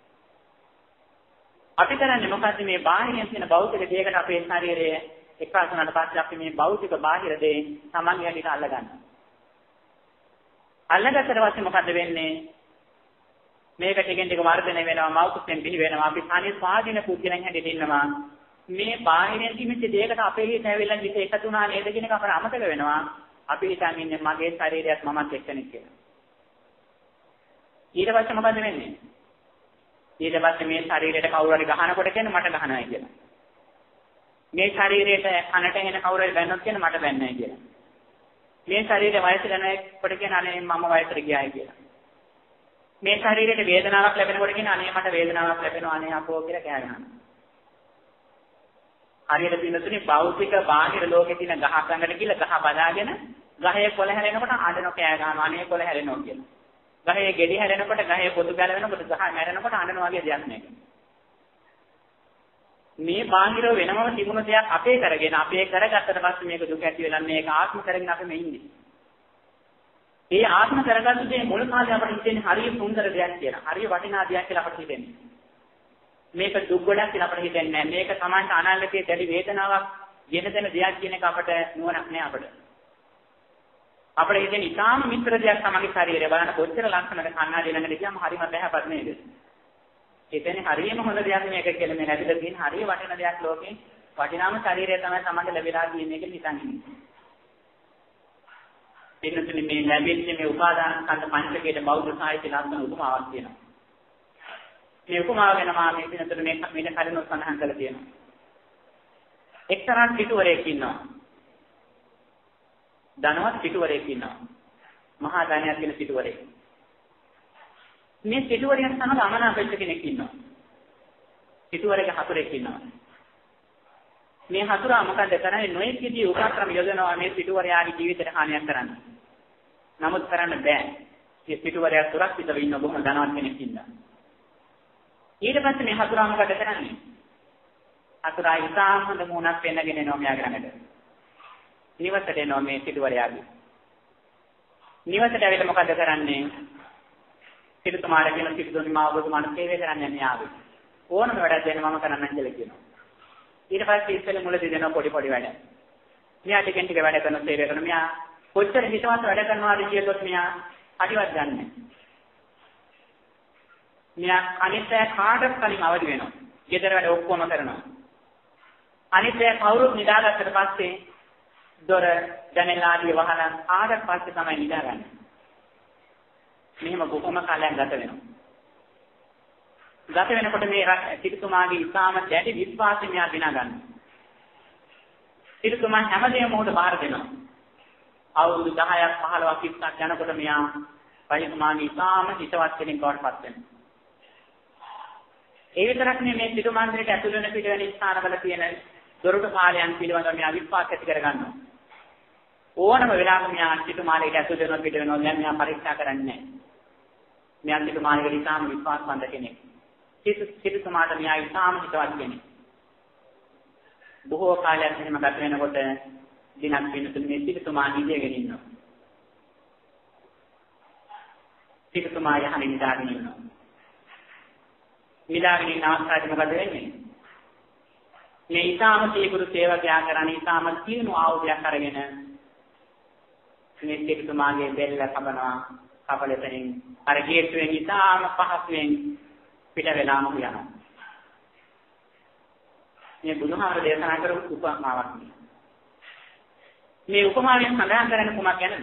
අපි කරන්නේ මොකද්ද? මේ බාහිරින් තියෙන භෞතික දෙයකට අපේ ශරීරය එකහසු වුණාට පස්සේ අපි මේ භෞතික බාහිර දේ Taman යටිට අල්ල ගන්නවා. අල්ලගත්තට පස්සේ මොකද්ද වෙන්නේ? මේක ටිකෙන් ටික වර්ධනය වෙනවා, මෞකුසෙන් බිහි වෙනවා. අපි තනි ස්වාධීන පුද්ගලයන් හැටියට ඉන්නවා. මේ බාහිරින් තිබෙච්ච දෙයකට අපේ හිත ඇවිල්ලා විස එකතු වුණා නේද කියන එක අපට අමතක වෙනවා. අපි හිතන් ඉන්නේ මගේ ශරීරයත් මමත් එක්කෙනෙක් කියලා. ඊට පස්සේ මොකද වෙන්නේ? ඊට පස්සේ මේ ශරීරයට කවුරු හරි ගහනකොට කියන්නේ මට ගහනයි කියලා. මේ ශරීරයට කනට එන කවුරු හරි බැන්නොත් කියන්නේ මට බැන්නයි කියලා. මේ ශරීරය වයසට යනකොට කියන්නේ අනේ මම වයසට ගියායි කියලා. මේ ශරීරයට වේදනාවක් ලැබෙනකොට කියන්නේ අනේ මට වේදනාවක් ලැබෙනවා අනේ අපෝ කියලා කෑ ගහනවා. හරියට පින්නතුනේ භෞතික බාහිර ලෝකේ තියෙන ගහක් ළඟට ගිහලා ගහ බදාගෙන ගහේ කොළ හැලෙනකොට අඬනෝ කෑ ගන්නවා අනේ කොළ හැලෙනවා කියලා. ගහේ ගෙඩි හැලෙනකොට ගහේ පොතු ගැලවෙනකොට ගහ මැරෙනකොට අඬන වගේ දෙයක් මේක. මේ බාහිර වෙනම තිබුණ දෙයක් අපේ කරගෙන අපේ කරගත්තට පස්සේ මේක දුක ඇති වෙලා මේක ආත්ම කරගෙන අපි මේ ඉන්නේ. ඒ ආත්ම කරගත්තු දේ මුල් කාලේ අපිට හිතෙන්නේ හරිය සුන්දර දෙයක් කියලා. හරිය වටිනා දෙයක් කියලා අපිට හිතෙන්නේ. මේක දුක් ගොඩක් කියලා අපිට හිතෙන්නේ නැහැ. මේක Tamanට අනාගතයේ දැඩි වේදනාවක් ගෙන දෙන දෙයක් කියන එක අපිට නුවණක් නෑ අපිට. අපිට හිතෙන්නේ ඊටාම මිත්‍ර දෙයක් Tamanගේ ශරීරය බලන්න කොච්චර ලක්ෂණද කන්නාඩි ළඟට ගියාම හරිම බහැපත් නේද? හිතෙන්නේ හරියම හොඳ දෙයක් මේක කියලා මේ නැතිද තියෙන හරිය වටින දෙයක් ලෝකේ වටිනාම ශරීරය තමයි Tamanට ලැබිලා තියෙන්නේ කියලා හිතන් ඉන්නේ. පින්නතුනි මේ ලැබෙච්ච මේ උපාදාන ස්කන්ධ පංචකයේ බෞද්ධ සාහිත්‍ය ලක්ෂණ උපමාවක් තියෙනවා. මේ උපමාව ගැන මම මේ පින්නතුනි මේ කලින් සඳහන් කරලා තියෙනවා. එක්තරා පිටුවරයෙක් ඉන්නවා. ධනවත් පිටුවරයෙක් ඉන්නවා. මහා ධනයක් වෙන පිටුවරයෙක්. මේ පිටුවරයන් සමග අමනාපෙච්ච කෙනෙක් ඉන්නවා. පිටුවරගේ හතුරෙක් ඉන්නවා. මේ හතුරා මොකද කරන්නේ? නොයෙක් විදිහේ උපක්‍රම යොදනවා මේ පිටුවරයාගේ ජීවිතයට හානියක් කරන්න. නමුත් කරන්න බෑ. මේ පිටුවරයා සුරක්ෂිතව ඉන්න බොහොම ධනවත් කෙනෙක් ඉන්නවා. ඊට පස්සේ මේ හතුරා මොකද කරන්නේ? හතුරා ඉතාම හොඳ මුණක් පෙන්නගෙන එනවා මෙයාගේ ළඟට. නිවසට එනවා මේ සිටුවරයාගේ. නිවසට ඇවිල්ලා මොකද කරන්නේ? සිටුතුමාට කියන සිටුතුනි මාව ඔබතුමාට සේවය කරන්න යන්නේ ආවේ. ඕනම වැඩක් දෙන්න මම කරන්නම් කියලා කියනවා. ඊට පස්සේ ඉස්සෙල්ලා මුලදී දෙනවා පොඩි වැඩ. මෙයා ටිකෙන් ටික වැඩ කරන සේවය කරන මෙයා කොච්චර හිතවත් වැඩ කරනවාද කියලොත් මෙයා අඩිවත් ගන්නෑ. මෙයා අනිත් අය කාටවත් කලින් අවදි වෙනවා. ගෙදර වැඩ ඔක්කොම කරනවා. අනිත් අය කවුරුත් නිදාගත්තට පස්සේ දොර ජනෙල් ආදී වහලා ආවට පස්සේ තමයි නිදාගන්නේ. මෙහෙම බොහොම කාලයක් ගත වෙනවා. ගත වෙනකොට මේ සිටුතුමාගේ ඉතාම දැඩි විශ්වාසය මෙයා දිනා ගන්නවා. සිටුතුමා හැමදේම උඩ බාර දෙනවා. අවුරුදු 10ක් 15ක් 20ක් යනකොට මෙයා රජතුමාගේ ඉතාම හිතවත් කෙනෙක් බවට පත් වෙනවා. ඒ විතරක් නෙමෙයි මේ සිටු මන්දිරයට ඇතුළු වෙන පිට වෙන ස්ථානවල තියෙන දොරටු පාලයන් පිළිබඳව මෙයා විශ්වාස ඇති කර ගන්නවා. ඕනම වෙලාවක මෙයා සිටුමාලයට ඇතුළු වෙනවා පිට වෙනවා දැන් මෙයා පරීක්ෂා කරන්නේ නැහැ. මෙයා සිටුමාලයට ඉතාම විශ්වාසවන්ත කෙනෙක්. සිටුතුමාට මෙයා ඉතාම හිතවත් කෙනෙක්. බොහෝ කාලයක් එහෙම ගත වෙනකොට දිනක් වෙනතුරු මේ සිටුතුමා නිදගෙන ඉන්නවා. සිටුතුමා යහනේ නිදාගෙන ඉන්නවා. නිදාගෙන ඉන්න අවස්ථාවේ මොකද වෙන්නේ? මේ ඊටාම සීගුරු සේවකයා කරන්නේ ඊටාම තියෙන ආයුධයක් අරගෙන මේ සිටුතුමාගේ බෙල්ල කපනවා. කපලෙතනින් අර ගේට්ටුවෙන් ඊටාම පහසුවෙන් පිට වෙලාම යනවා. මේ බුදුහාමර දේශනා කරපු උපමාවක් නේ. මේ උපමාවෙන් සඳහන් කරන්නේ කොමක් ගැනද?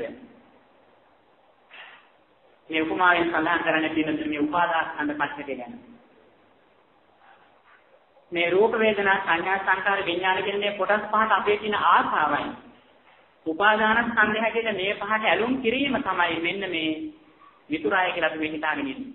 මේ උපමාවෙන් සඳහන් කරන්නේ පින්නතුනේ මේ උපාදානස්කන්ධ පංචකය ගැන. මේ රූප වේදනා සංඥා සංකාර විඥාන කියන මේ කොටස් පහට අපේ තියෙන ආසාවයි. උපාදානස්කන්ධය හැටියට මේ පහට ඇලුම් කිරීම තමයි මෙන්න මේ විතුරාය කියලා අපි හිතාගෙන ඉන්නේ.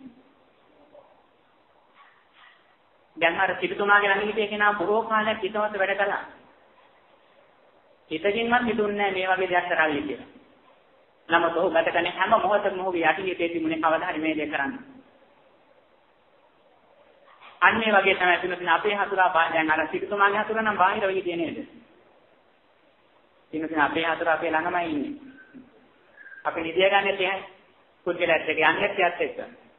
දැන් අර සිටුතුමාගේ ළඟ හිටිය කෙනා බොහෝ කාලයක් හිතවත් වැඩ කළා. හිතකින්වත් හිතුන්නේ නැහැ මේ වගේ දෙයක් කරන්නේ කියලා. නමුත් ඔහු ගත කරන හැම මොහොතකම ඔහුගේ යටිහිතේ තිබුණේ කවදා හරි මේ දේ කරන්න. අන්නේ වගේ තමයි පින්නතුනේ අපේ හතුරා දැන් අර සිටුතුමාගේ හතුරා නම් බාහිර වෙයි කියන්නේ නේද? පින්නතුනේ අපේ හතුරා අපේ ළඟමයි ඉන්නේ. අපි නිදිය ගන්න තියයි. කුජලත් එක යන්නේත් එක්ක.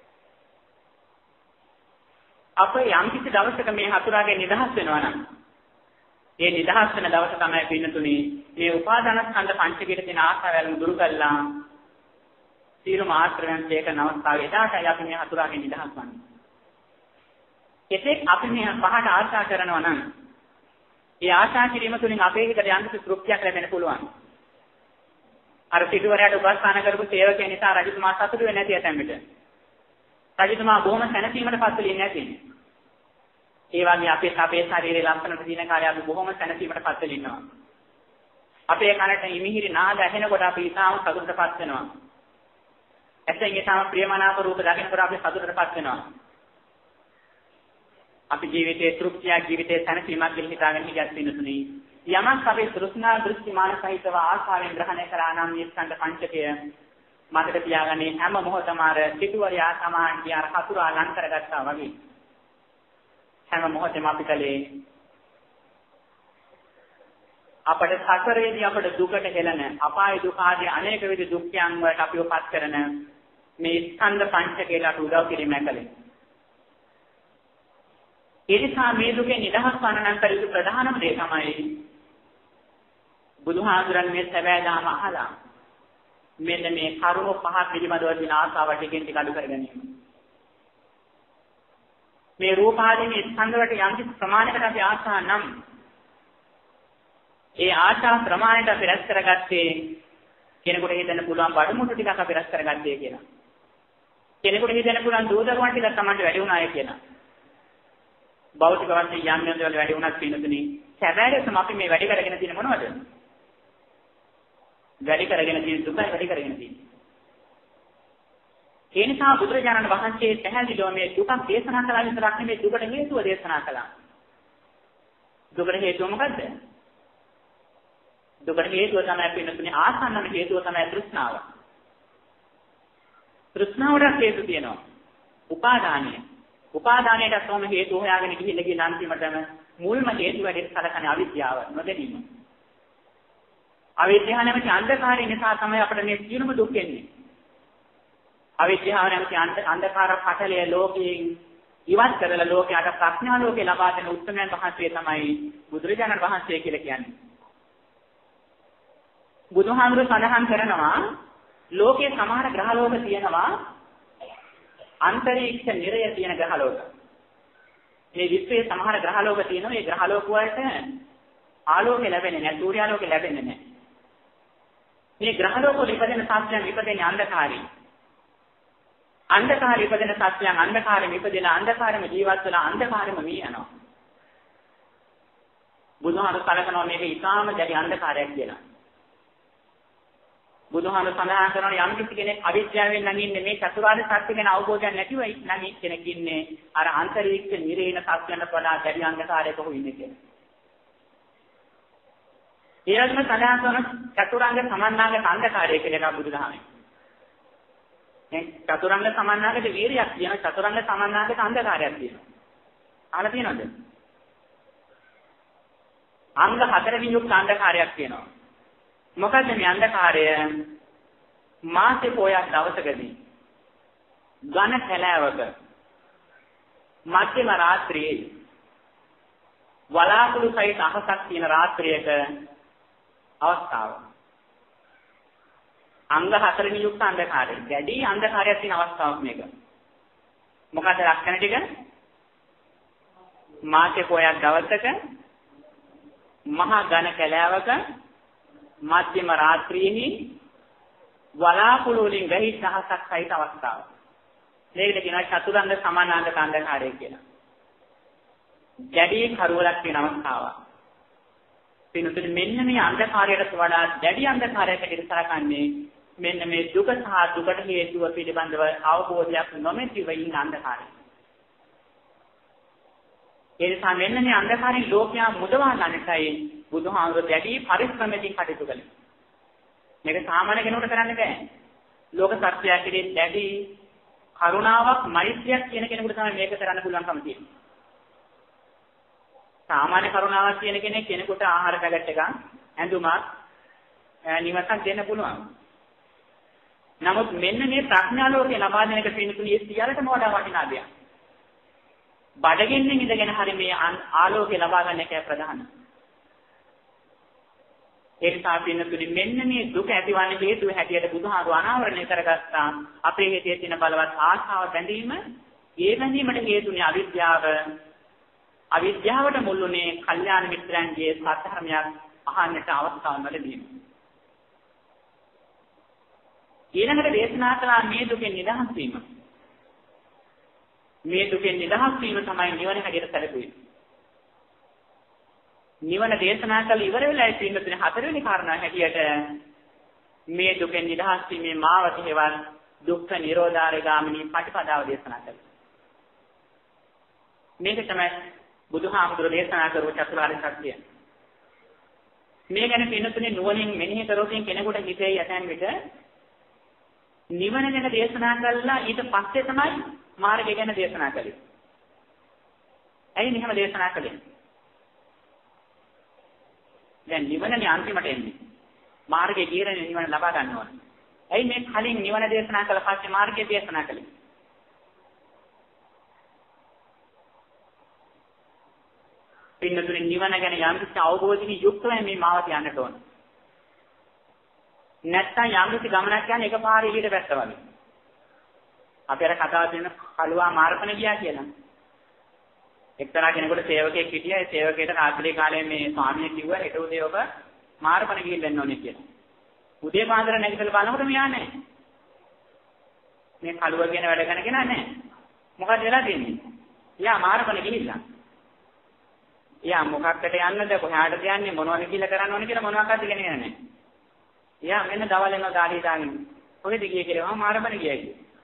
අප යම් කිසි දවසක මේ හතුරාගේ නිදහස් වෙනවා නම් ඒ නිදහස් වෙන දවස තමයි පින්නතුනේ මේ උපාදානස්කන්ධ පංචකයට තියෙන ආශාවයන් දුරු කළා සියලු මාත්‍රයන් දෙක නවස්තාවේ එදාටයි අපි මේ හතුරාගේ නිදහස් වන්නේ. එතෙක් අපි මේ පහට ආශා කරනවා නම් ඒ ආශා කිරීම තුළින් අපේ හිතට යම් කිසි තෘප්තියක් ලැබෙන්න පුළුවන්. අර සිටුවරයාට උපස්ථාන කරපු සේවකයන් නිසා රජතුමා සතුටු වෙන්නේ නැති ඇතැම්මිට. රජතුමා බොහොම සැනසීමට පත් වෙන්නේ නැති. ඒ වගේ අපේ ශරීරයේ ලක්ෂණ දින කාලය අපි බොහොම සැනසීමට පත් වෙලා ඉන්නවා. අපේ කනට ඉමිහිරි නාද ඇහෙනකොට අපි ඊටාම සතුටටපත් වෙනවා. ඇසෙන් ඊටාම ප්‍රියමනාප රූප දකිනකොට අපි සතුටටපත් වෙනවා. අපි ජීවිතයේ තෘප්තියක් ජීවිතයේ සැනසීමක් කියලා හිතාගෙන හිටියත් පින්නතුනේ යමක් අපේ තෘෂ්ණා දෘෂ්ටි මාන සහිතව ආශාවෙන් ග්‍රහණය කරා නම් මේ ස්කන්ධ පංචකය මතක තියාගන්නේ හැම මොහොතම අර සිටුවරයා සමාන කියන හතුරා ලං කරගත්තා වගේ හැම මොහොතෙම අපි කලේ අපට සසරේදී අපට දුකට හෙළන අපාය දුක ආදී අනේක විද දුක්ඛයන් වලට අපිව පත් කරන මේ ස්කන්ධ පංචකයට උදව් කිරීම කලේ. ඒ නිසා මේ දුකේ නිදහස් වන නම් පරිදු ප්‍රධානම දේ තමයි බුදුහාමුදුරන් මේ සැබෑ දාම අහලා මෙන්න මේ කරුණු පහ පිළිබඳව දින ආසාව ටිකෙන් ටික අඩු කර ගැනීම. මේ රූප ආදී ස්කන්ධ වලට යම් කිසි ප්‍රමාණයකට අපි ආශා නම් ඒ ආශා ප්‍රමාණයට අපි රැස් කරගත්තේ කෙනෙකුට හිතන්න පුළුවන් බඩමුට්ටු ටිකක් අපි රැස් කරගත්තේ කියලා. කෙනෙකුට හිතන්න පුළුවන් දෝදරුවන් ටිකක් තමයි වැඩි වුණාය කියලා. භෞතික වශයෙන් යම් යම් දේවල් වැඩි වුණත් පින්නතුනේ සැබෑවටම අපි මේ වැඩි කරගෙන තියෙන මොනවද? වැඩි කරගෙන තියෙන දුකයි වැඩි කරගෙන තියෙන්නේ. ඒ නිසා බුදුරජාණන් වහන්සේ පැහැදිලිව මේ දුක දේශනා කළා විතරක් නෙමෙයි දුකට හේතුව දේශනා කළා. දුකට හේතුව මොකද්ද? දුකට හේතුව තමයි පින්නතුනේ ආසන්නම හේතුව තමයි තෘෂ්ණාව. තෘෂ්ණාවට හේතු තියෙනවා. උපාදානය. උපාදානයට තෝම හේතු හොයාගෙන ගිහින් අන්තිමටම මුල්ම හේතුව වැඩි සලකන අවිද්‍යාව නොදැනීම. අවිද්‍යාව නැමැති අන්ධකාරය නිසා තමයි අපිට මේ සියලුම දුක් එන්නේ. අවිද්‍යාව නැමැති අන්ධකාර පටලය ලෝකයෙන් ඉවත් කරලා ලෝකයට ප්‍රඥා ලෝකේ ලබා දෙන උත්තරයන් වහන්සේ තමයි බුදුරජාණන් වහන්සේ කියලා කියන්නේ. බුදුහාමුදුරු සඳහන් කරනවා ලෝකයේ සමහර ග්‍රහලෝක තියෙනවා අන්තරීක්ෂ නිරය තියෙන ග්‍රහලෝක. මේ විශ්වයේ සමහර ග්‍රහලෝක තියෙනවා. මේ ග්‍රහලෝක වලට ආලෝකය ලැබෙන්නේ නැහැ, සූර්යාලෝකය ලැබෙන්නේ නැහැ. මේ ග්‍රහලෝක වල ඉපදෙන සත්‍යයන් ඉපදෙන්නේ අන්ධකාරයෙන්. අන්ධකාරය ඉපදෙන සත්‍යයන් අන්ධකාරයෙන් ඉපදෙන අන්ධකාරෙම ජීවත් වෙලා අන්ධකාරෙම මිය යනවා. බුදුහාමුදුරු කලකනවා මේක ඊටාම දැඩි අන්ධකාරයක් කියලා. බුදුහාමුදුරු සඳහන් කරනවා යම් කිසි කෙනෙක් අවිද්‍යාවෙන් නැගින්නේ මේ චතුරාර්ය සත්‍ය ගැන අවබෝධයක් නැතිවයි නැගී කෙනෙක් ඉන්නේ අර අන්තරීක්ෂ නිරේන සත්‍යයන්ට වඩා දැඩි අන්ධකාරයක හොයින්නේ කියලා. ඊළඟට සඳහන් කරන චතුරාංග සමන්නාගත අන්ධකාරය කියලා බුදුදහමේ. මේ චතුරාංග සමන්නාගත වීරියක් තියෙනවා, චතුරාංග සමන්නාගත අන්ධකාරයක් තියෙනවා. අහලා තියෙනවද? අංග 4කින් යුක්ත අන්ධකාරයක් තියෙනවා. මොකද මේ අන්ධකාරය මාසේ පොයක් දවසකදී ඝන කැලෑවක මධ්‍යම රාත්‍රියේ වලාකුළු සහිත අහසක් තියෙන රාත්‍රියක අවස්ථාව. අංග 4කින් යුක්ත අන්ධකාරය. දැඩි අන්ධකාරයක් තියෙන අවස්ථාවක් මේක. මොකද ලක්ෂණ ටික? මාසේ පොයක් දවසක මහා ඝන කැලෑවක මධ්‍යම රාත්‍රියේහි වලාකුළු වලින් වැහි දහසක් සහිත අවස්ථාව. මේකට කියනවා චතුරංග සමානාංග අන්ධකාරය කියලා. දැඩි කරුවලක් තියෙන අවස්ථාවක්. පිනුතුනි මෙන්න මේ අන්ධකාරයට වඩා දැඩි අන්ධකාරයකට ඉස්සරකන්නේ මෙන්න මේ දුක සහ දුකට හේතුව පිළිබඳව අවබෝධයක් නොමැතිව ඉන්න අන්ධකාරය. ඒ නිසා මෙන්න මේ අන්ධකාරයෙන් ලෝකයා මුදවා ගන්නටයි බුදුහාමුදුරු දැඩි පරිශ්‍රමකින් කටයුතු කළේ. මේක සාමාන්‍ය කෙනෙකුට කරන්න බෑ. ලෝක සත්‍යය කෙරෙහි දැඩි කරුණාවක්, මෛත්‍රියක් කියන කෙනෙකුට තමයි මේක කරන්න පුළුවන්කම තියෙන්නේ. සාමාන්‍ය කරුණාවක් කියන කෙනෙක් කෙනෙකුට ආහාර පැකට් එකක්, ඇඳුමක්, නිවසක් දෙන්න පුළුවන්. නමුත් මෙන්න මේ ප්‍රඥා ලෝකේ ලබා දෙන එක පිළිතුරු සියල්ලටම වඩා වටිනා දෙයක්. බඩගින්නෙන් ඉඳගෙන හරි මේ ආලෝකය ලබා ගන්න එකයි ප්‍රධාන. ඒ නිසා පින්නතුනි මෙන්න මේ දුක ඇතිවන්නේ හේතුව හැටියට බුදුහාමුදුරුවෝ අනාවරණය කරගත්තා අපේ හිතේ තියෙන බලවත් ආශාව බැඳීම. ඒ බැඳීමට හේතුනේ අවිද්‍යාව. අවිද්‍යාවට මුල්ුනේ කල්යාණ මිත්‍රයන්ගේ සත්‍යධර්මයක් අහන්නට අවස්ථාව ලැබීම. ඊළඟට දේශනා කළා මේ දුකෙන් නිදහස් වීම. මේ දුකෙන් නිදහස් වීම තමයි නිවන හැටියට සැලකුවේ. නිවන දේශනා කළ ඉවර වෙලා ඉතින් හතරවෙනි කාරණා හැටියට මේ දුකෙන් නිදහස් වීමේ මාවත හේවත් දුක්ඛ නිරෝධාරය ගාමිනී පටිපදාව දේශනා කළා. මේක තමයි බුදුහාමුදුරුවෝ දේශනා කරපු චතුරාර්ය සත්‍යය. මේ ගැන පින්නතුනේ නුවණින් මෙනෙහි කරොත් කෙනෙකුට හිතේ යටන් විට නිවන ගැන දේශනා කළා ඊට පස්සේ තමයි මාර්ගය ගැන දේශනා කළේ. ඇයි මෙහෙම දේශනා කළේ? දැන් නිවනනේ අන්තිමට එන්නේ. මාර්ගයේ ගියරනේ නිවන ලබා ගන්න ඕන. ඇයි මේ කලින් නිවන දේශනා කළ පස්සේ මාර්ගය දේශනා කළේ? පින්නතුනේ නිවන ගැන යම් කිසි අවබෝධයකින් යුක්තව මේ මාවත යන්නට ඕන. නැත්තම් යම් කිසි ගමනක් යන එකපාරේ ඊට වැස්ස වගේ. අපි අර කතාව දෙන කලුවා මාර්ගණ ගියා කියලා. එක්තරා කෙනෙකුට සේවකයෙක් හිටියා. ඒ සේවකයාට රාත්‍රී කාලේ මේ ස්වාමියා කිව්වා හෙට උදේ ඔබ මාර්ගණ ගිහින් වෙන්න ඕනේ කියලා. උදේ පාන්දර නැගිටලා බලනකොට මෙයා නැහැ. මේ කලුව කියන වැඩ කරන කෙනා නැහැ. මොකද වෙලා තියෙන්නේ? යා මාර්ගණ ගිහිල්ලා. යා මොකක්කට යන්නද කොහාටද යන්නේ මොනවද කියලා කරන්න ඕනේ කියලා මොනවාක්වත් ඉගෙන ගන්න නැහැ. යා මෙන්න දවල් එනවා ගාඩිය දාගෙන. කොහෙද ගියේ කියලා මාර්ගණ ගියයි.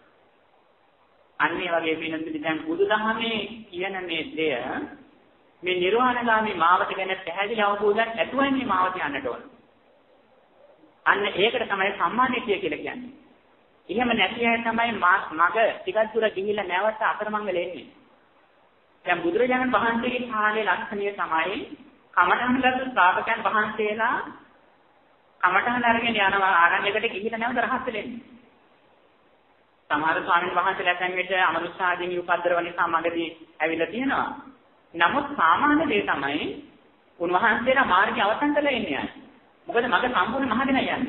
අන්නේ වගේ පින්නතුනි දැන් බුදුදහමේ කියන මේ දෙය මේ නිර්වාණගාමී මාවත ගැන පැහැදිලි අවබෝධයක් ඇතුවයි මේ මාවත යන්නට ඕන. අන්න ඒකට තමයි සම්මාදිටිය කියලා කියන්නේ. එහෙම නැති අය තමයි මග ටිකක් දුර ගිහිල්ලා නැවත අතරමං වෙලා එන්නේ. දැන් බුදුරජාණන් වහන්සේගේ කාලේ ලක්ෂණය තමයි කමඨංගත ශ්‍රාවකයන් වහන්සේලා කමඨහන අරගෙන යනවා ආරණ්‍යයකට ගිහින් නැවත රහත් වෙන්නේ. සමහර ස්වාමීන් වහන්සේලා දැන් මෙතන අමනුෂ්‍යාදීනි උපද්දරව නිසා මගදී ඇවිල්ලා තියෙනවා. නමුත් සාමාන්‍ය දේ තමයි උන්වහන්සේලා මාර්ගය අවසන් කරලා ඉන්නේ. මොකද මග සම්පූර්ණ මහදෙන යන්නේ.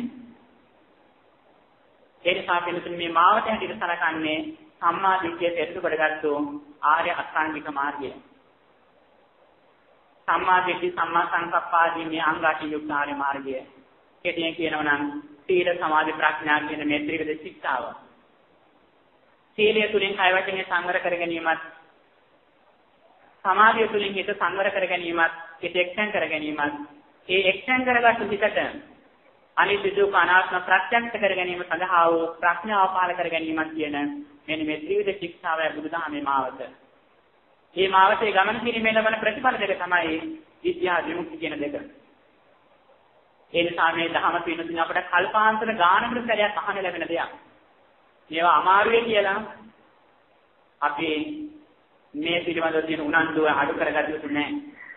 ඒ නිසා පිළිතුරු මේ මාවත හැටියට සලකන්නේ සම්මා දිට්ඨිය තෙරතු කොටගත්තු ආර්ය අෂ්ටාංගික මාර්ගය. සම්මා දිට්ඨි සම්මා සංකප්පාදී මේ අංගාටි යුක්ත ආර්ය මාර්ගය. කෙටියෙන් කියනවා නම් සීල සමාධි ප්‍රඥා කියන මේ ත්‍රිවිධ ශික්ෂාව. සීලය තුලින් කය වචනේ සංවර කර ගැනීමත් සමාධිය තුලින් හිත සංවර කර ගැනීමත් හිත එක්සන් කර ගැනීමත් ඒ එක්සන් කරගත් හිතට අනිත්‍ය දුක්ඛ අනාත්ම ප්‍රත්‍යක්ෂ කර ගැනීම සඳහා වූ ප්‍රඥාව පහළ කර ගැනීමත් කියන මෙන්න මේ ත්‍රිවිධ ශික්ෂාවයි බුදුදහමේ මාවත. මේ මාවතේ ගමන කිරීමේ ලබන ප්‍රතිඵල දෙක තමයි විද්‍යා විමුක්ති කියන දෙක. ඒ නිසා මේ ධහම පින්නතුන් අපට කල්පාන්තර ගානකට සැරයක් අහන්න ලැබෙන දෙයක්. මේවා අමාරුයි කියලා අපි මේ පිළිබඳව තියෙන උනන්දුව අඩු කරගන්න යුතු නැහැ.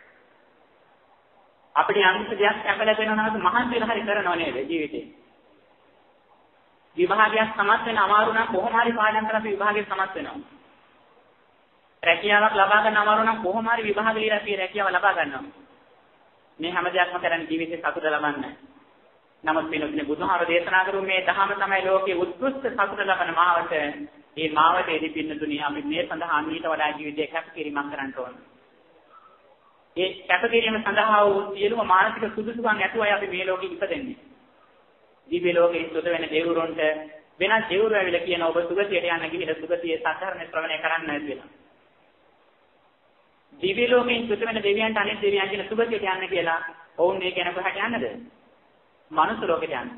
අපිට යම් දෙයක් අපල වෙනවා නම් මහන්සි වෙලා හරි කරනව නේද ජීවිතේ. විභාගයක් සමත් වෙන අමාරු නම් කොහොම හරි පාඩම් කරලා අපි විභාගයට සමත් වෙනවා. රැකියාවක් ලබා ගන්න අමාරු නම් කොහොම හරි විභාග ලියලා අපි රැකියාව ලබා ගන්නවා. මේ හැම දෙයක්ම කරන්නේ ජීවිතේ සතුට ලබන්න. නමුත් පින්වත්නි බුදුහාම දේශනා කරු මේ ධහම තමයි ලෝකයේ උත්කෘෂ්ඨ සතුට ලබන මාවත. මේ මාවතේදී පින්වත්නි අපි මේ සඳහා ඊට වඩා ජීවිතේ කැපකිරීමක් කරන්න ඕන. ඒ කැපකිරීම සඳහා වූ සියලුම මානසික සුදුසුකම් ඇතුවයි අපි මේ ලෝකෙ ඉපදෙන්නේ. දිව්‍ය ලෝකයේ සුත වෙන දෙවිවරුන්ට වෙනත් දෙවිවරු ඇවිල්ලා කියන ඔබ සුගතියට යන්න ගිහිල්ලා සුගතියේ සත්‍යධර්ම ශ්‍රවණය කරන්න කියලා. දිව්‍ය ලෝකයෙන් සුත වෙන දෙවියන්ට අනිත් දෙවියන් කියන සුගතියට යන්න කියලා ඔවුන් මේ කියන කොහට යන්නද? මනුස්ස ලෝකෙට යන්න.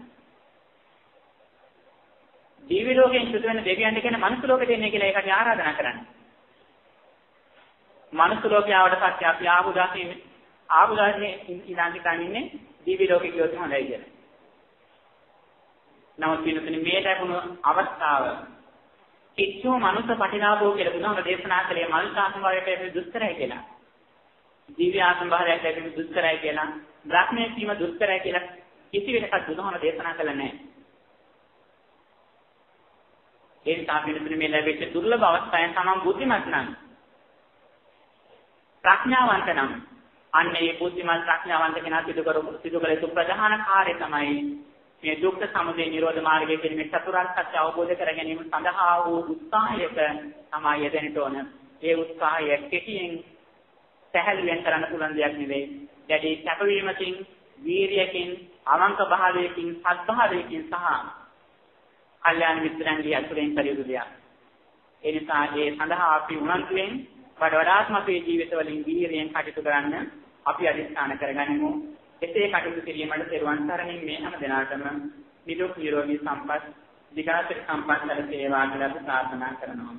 දිව්‍ය ලෝකයෙන් සුත වෙන දෙවියන්ට කියන මනුස්ස ලෝකෙට එන්නේ කියලා ඒකට ආරාධනා කරන්නේ. මනුස්ස ලෝකයට පස්සේ අපි ආපුදාසේ ඉඳන් ඉන්නේ දිව්‍ය ලෝකෙ කියොත් හොඳයි කියලා. නමුත් පින්නතුනි මේ ලැබුණු අවස්ථාව කිච්චෝ මනුස්ස පටිලාභෝ කියලා බුදුහාම දේශනා කළේ මනුස්ස ආත්මභාවයට දුෂ්කරයි කියලා. දිව්‍ය ආත්මභාවයට ලැබෙන දුෂ්කරයි කියලා, බ්‍රහ්මයේ සීම දුෂ්කරයි කියලා කිසි වෙනකක් බුදුහාම දේශනා කළේ නැහැ. ඒ නිසා පින්නතුනි මේ ලැබෙච්ච දුර්ලභ අවස්ථාවෙන් තමන් බුද්ධිමත් නම් ප්‍රඥාවන්ත නම් අන්න ඒ බුද්ධිමත් ප්‍රඥාවන්ත කෙනා සිදු කළ යුතු ප්‍රධාන කාර්යය තමයි මේ දුක්ඛ සමුදය නිරෝධ මාර්ගයේ කියන මේ චතුරාර්ය සත්‍ය අවබෝධ කර ගැනීම සඳහා වූ උත්සාහයක තමයි යෙදෙන්න ඕන. ඒ උත්සාහය කෙටියෙන් සැහැල්ලුවෙන් කරන්න පුළුවන් දෙයක් නෙවෙයි. දැඩි කැපවීමකින්, වීරියකින්, අවංක භාවයකින්, සත්භාවයකින් සහ කල්යාණ මිත්‍රයන්ගේ අතුරෙන් කළ යුතු දෙයක්. ඒ නිසා ඒ සඳහා අපි උනන්දුවෙන් වඩාත්ම අපේ ජීවිතවලින් වීරියෙන් කටයුතු කරන්න අපි අධිෂ්ඨාන කරගනිමු. එසේ කටයුතු කිරීමට තෙරුවන් සරණින් මේ හැම දිනාටම නිරෝගී නිරෝගී සම්පත් දිගාසිර සම්පත් ලැබේවා කියලා ප්‍රාර්ථනා කරනවා.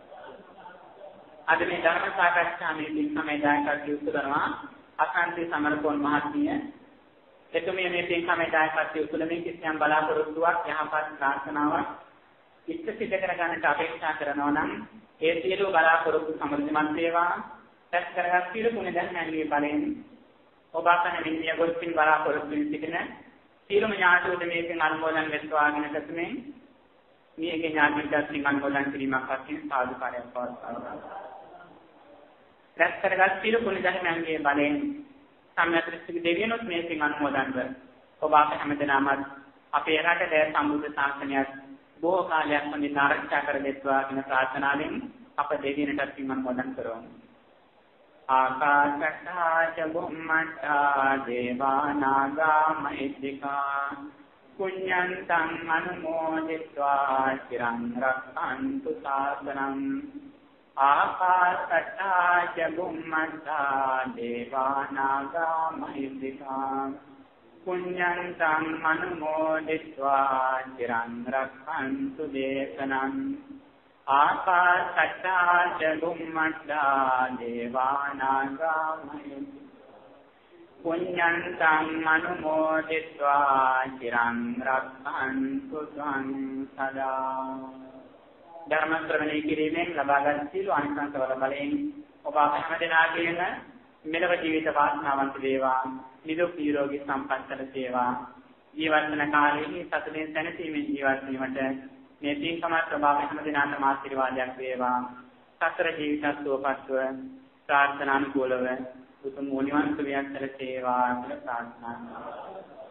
අද මේ ධර්ම සාකච්ඡාවේ පින්කමේ දායකත්වය කරනවා අසන්ති සමරකෝන් මහත්මිය. එතුමිය මේ පින්කමේ දායකත්වය උතුළමින් කිසියම් බලාපොරොත්තුවක් යහපත් ප්‍රාර්ථනාවක් ඉෂ්ට සිද්ධ කරගන්නට අපේක්ෂා කරනවා නම් ඒ සියලු බලාපොරොත්තු සමෘද්ධිමත් වේවා. සැක කරගත් සියලු ගුණ ධර්මයන්ගේ බලයෙන් ඔබ අතන විඤ්ඤාය ගොස්පින් බලාපොරොත්තු වෙන සිටින සියලුම ඥාතිවරුන්ට මේකෙන් අනුමෝදන් වෙත්වාගෙන සිටීමෙන් මේකේ ඥාතිවරුන්ට අනුමෝදන් කිරීමක් වශයෙන් සාදුකාරයක් පවත්වනවා. සැක කරගත් සියලු ගුණ ධර්මයන්ගේ බලයෙන් සම්්‍යත්‍රිස්තික දෙවියන්ොත් මේකෙන් අනුමෝදන් ව ඔබ අප හැමදෙනාම අපේ රටේ සම්බුද්ධ ශාසනයත් බොහෝ කාලයක් වඳින ආරක්ෂා කර දෙත්වා කියන ප්‍රාර්ථනාවෙන් අප දෙවියන්ට පින් අනුමෝදන් කරමු. ආකාශත්තා ච බුම්මත්තා දේවා නාග මහිද්దికා පුඤ්ඤන්තං අනුමෝදිत्वा චිරං රක්ඛන්තු ශාසනං. ආකාශත්තා ච බුම්මත්තා දේවා නාග මහිද්దికා පුඤ්ඤන්තං අනුමෝදිत्वा චිරං රක්ඛන්තු දේශනං. ආකාශත්තා ච බුම්මත්තා දේවා නාග මහිද්దికා පුඤ්ඤන්තං අනුමෝදිत्वा චිරං රක්ඛන්තු ත්වං සදා. ධර්ම ශ්‍රවණය කිරීමෙන් ලබාගත් සීල අනිසංසවල බලයෙන් ඔබ ජීවත් වෙන කාලෙදී සතුටින් සැනසීමෙන් ජීවත් වීමට මේ පින්කම ස්වභාවය හැම දිනකටම ආශිර්වාදයක් වේවා. සතර ජීවිත සුවපත්ව ප්‍රාර්ථනානුකූලව උතුම් නිවන් සුවයක් සැලසේවා කියලා ප්‍රාර්ථනා කරනවා.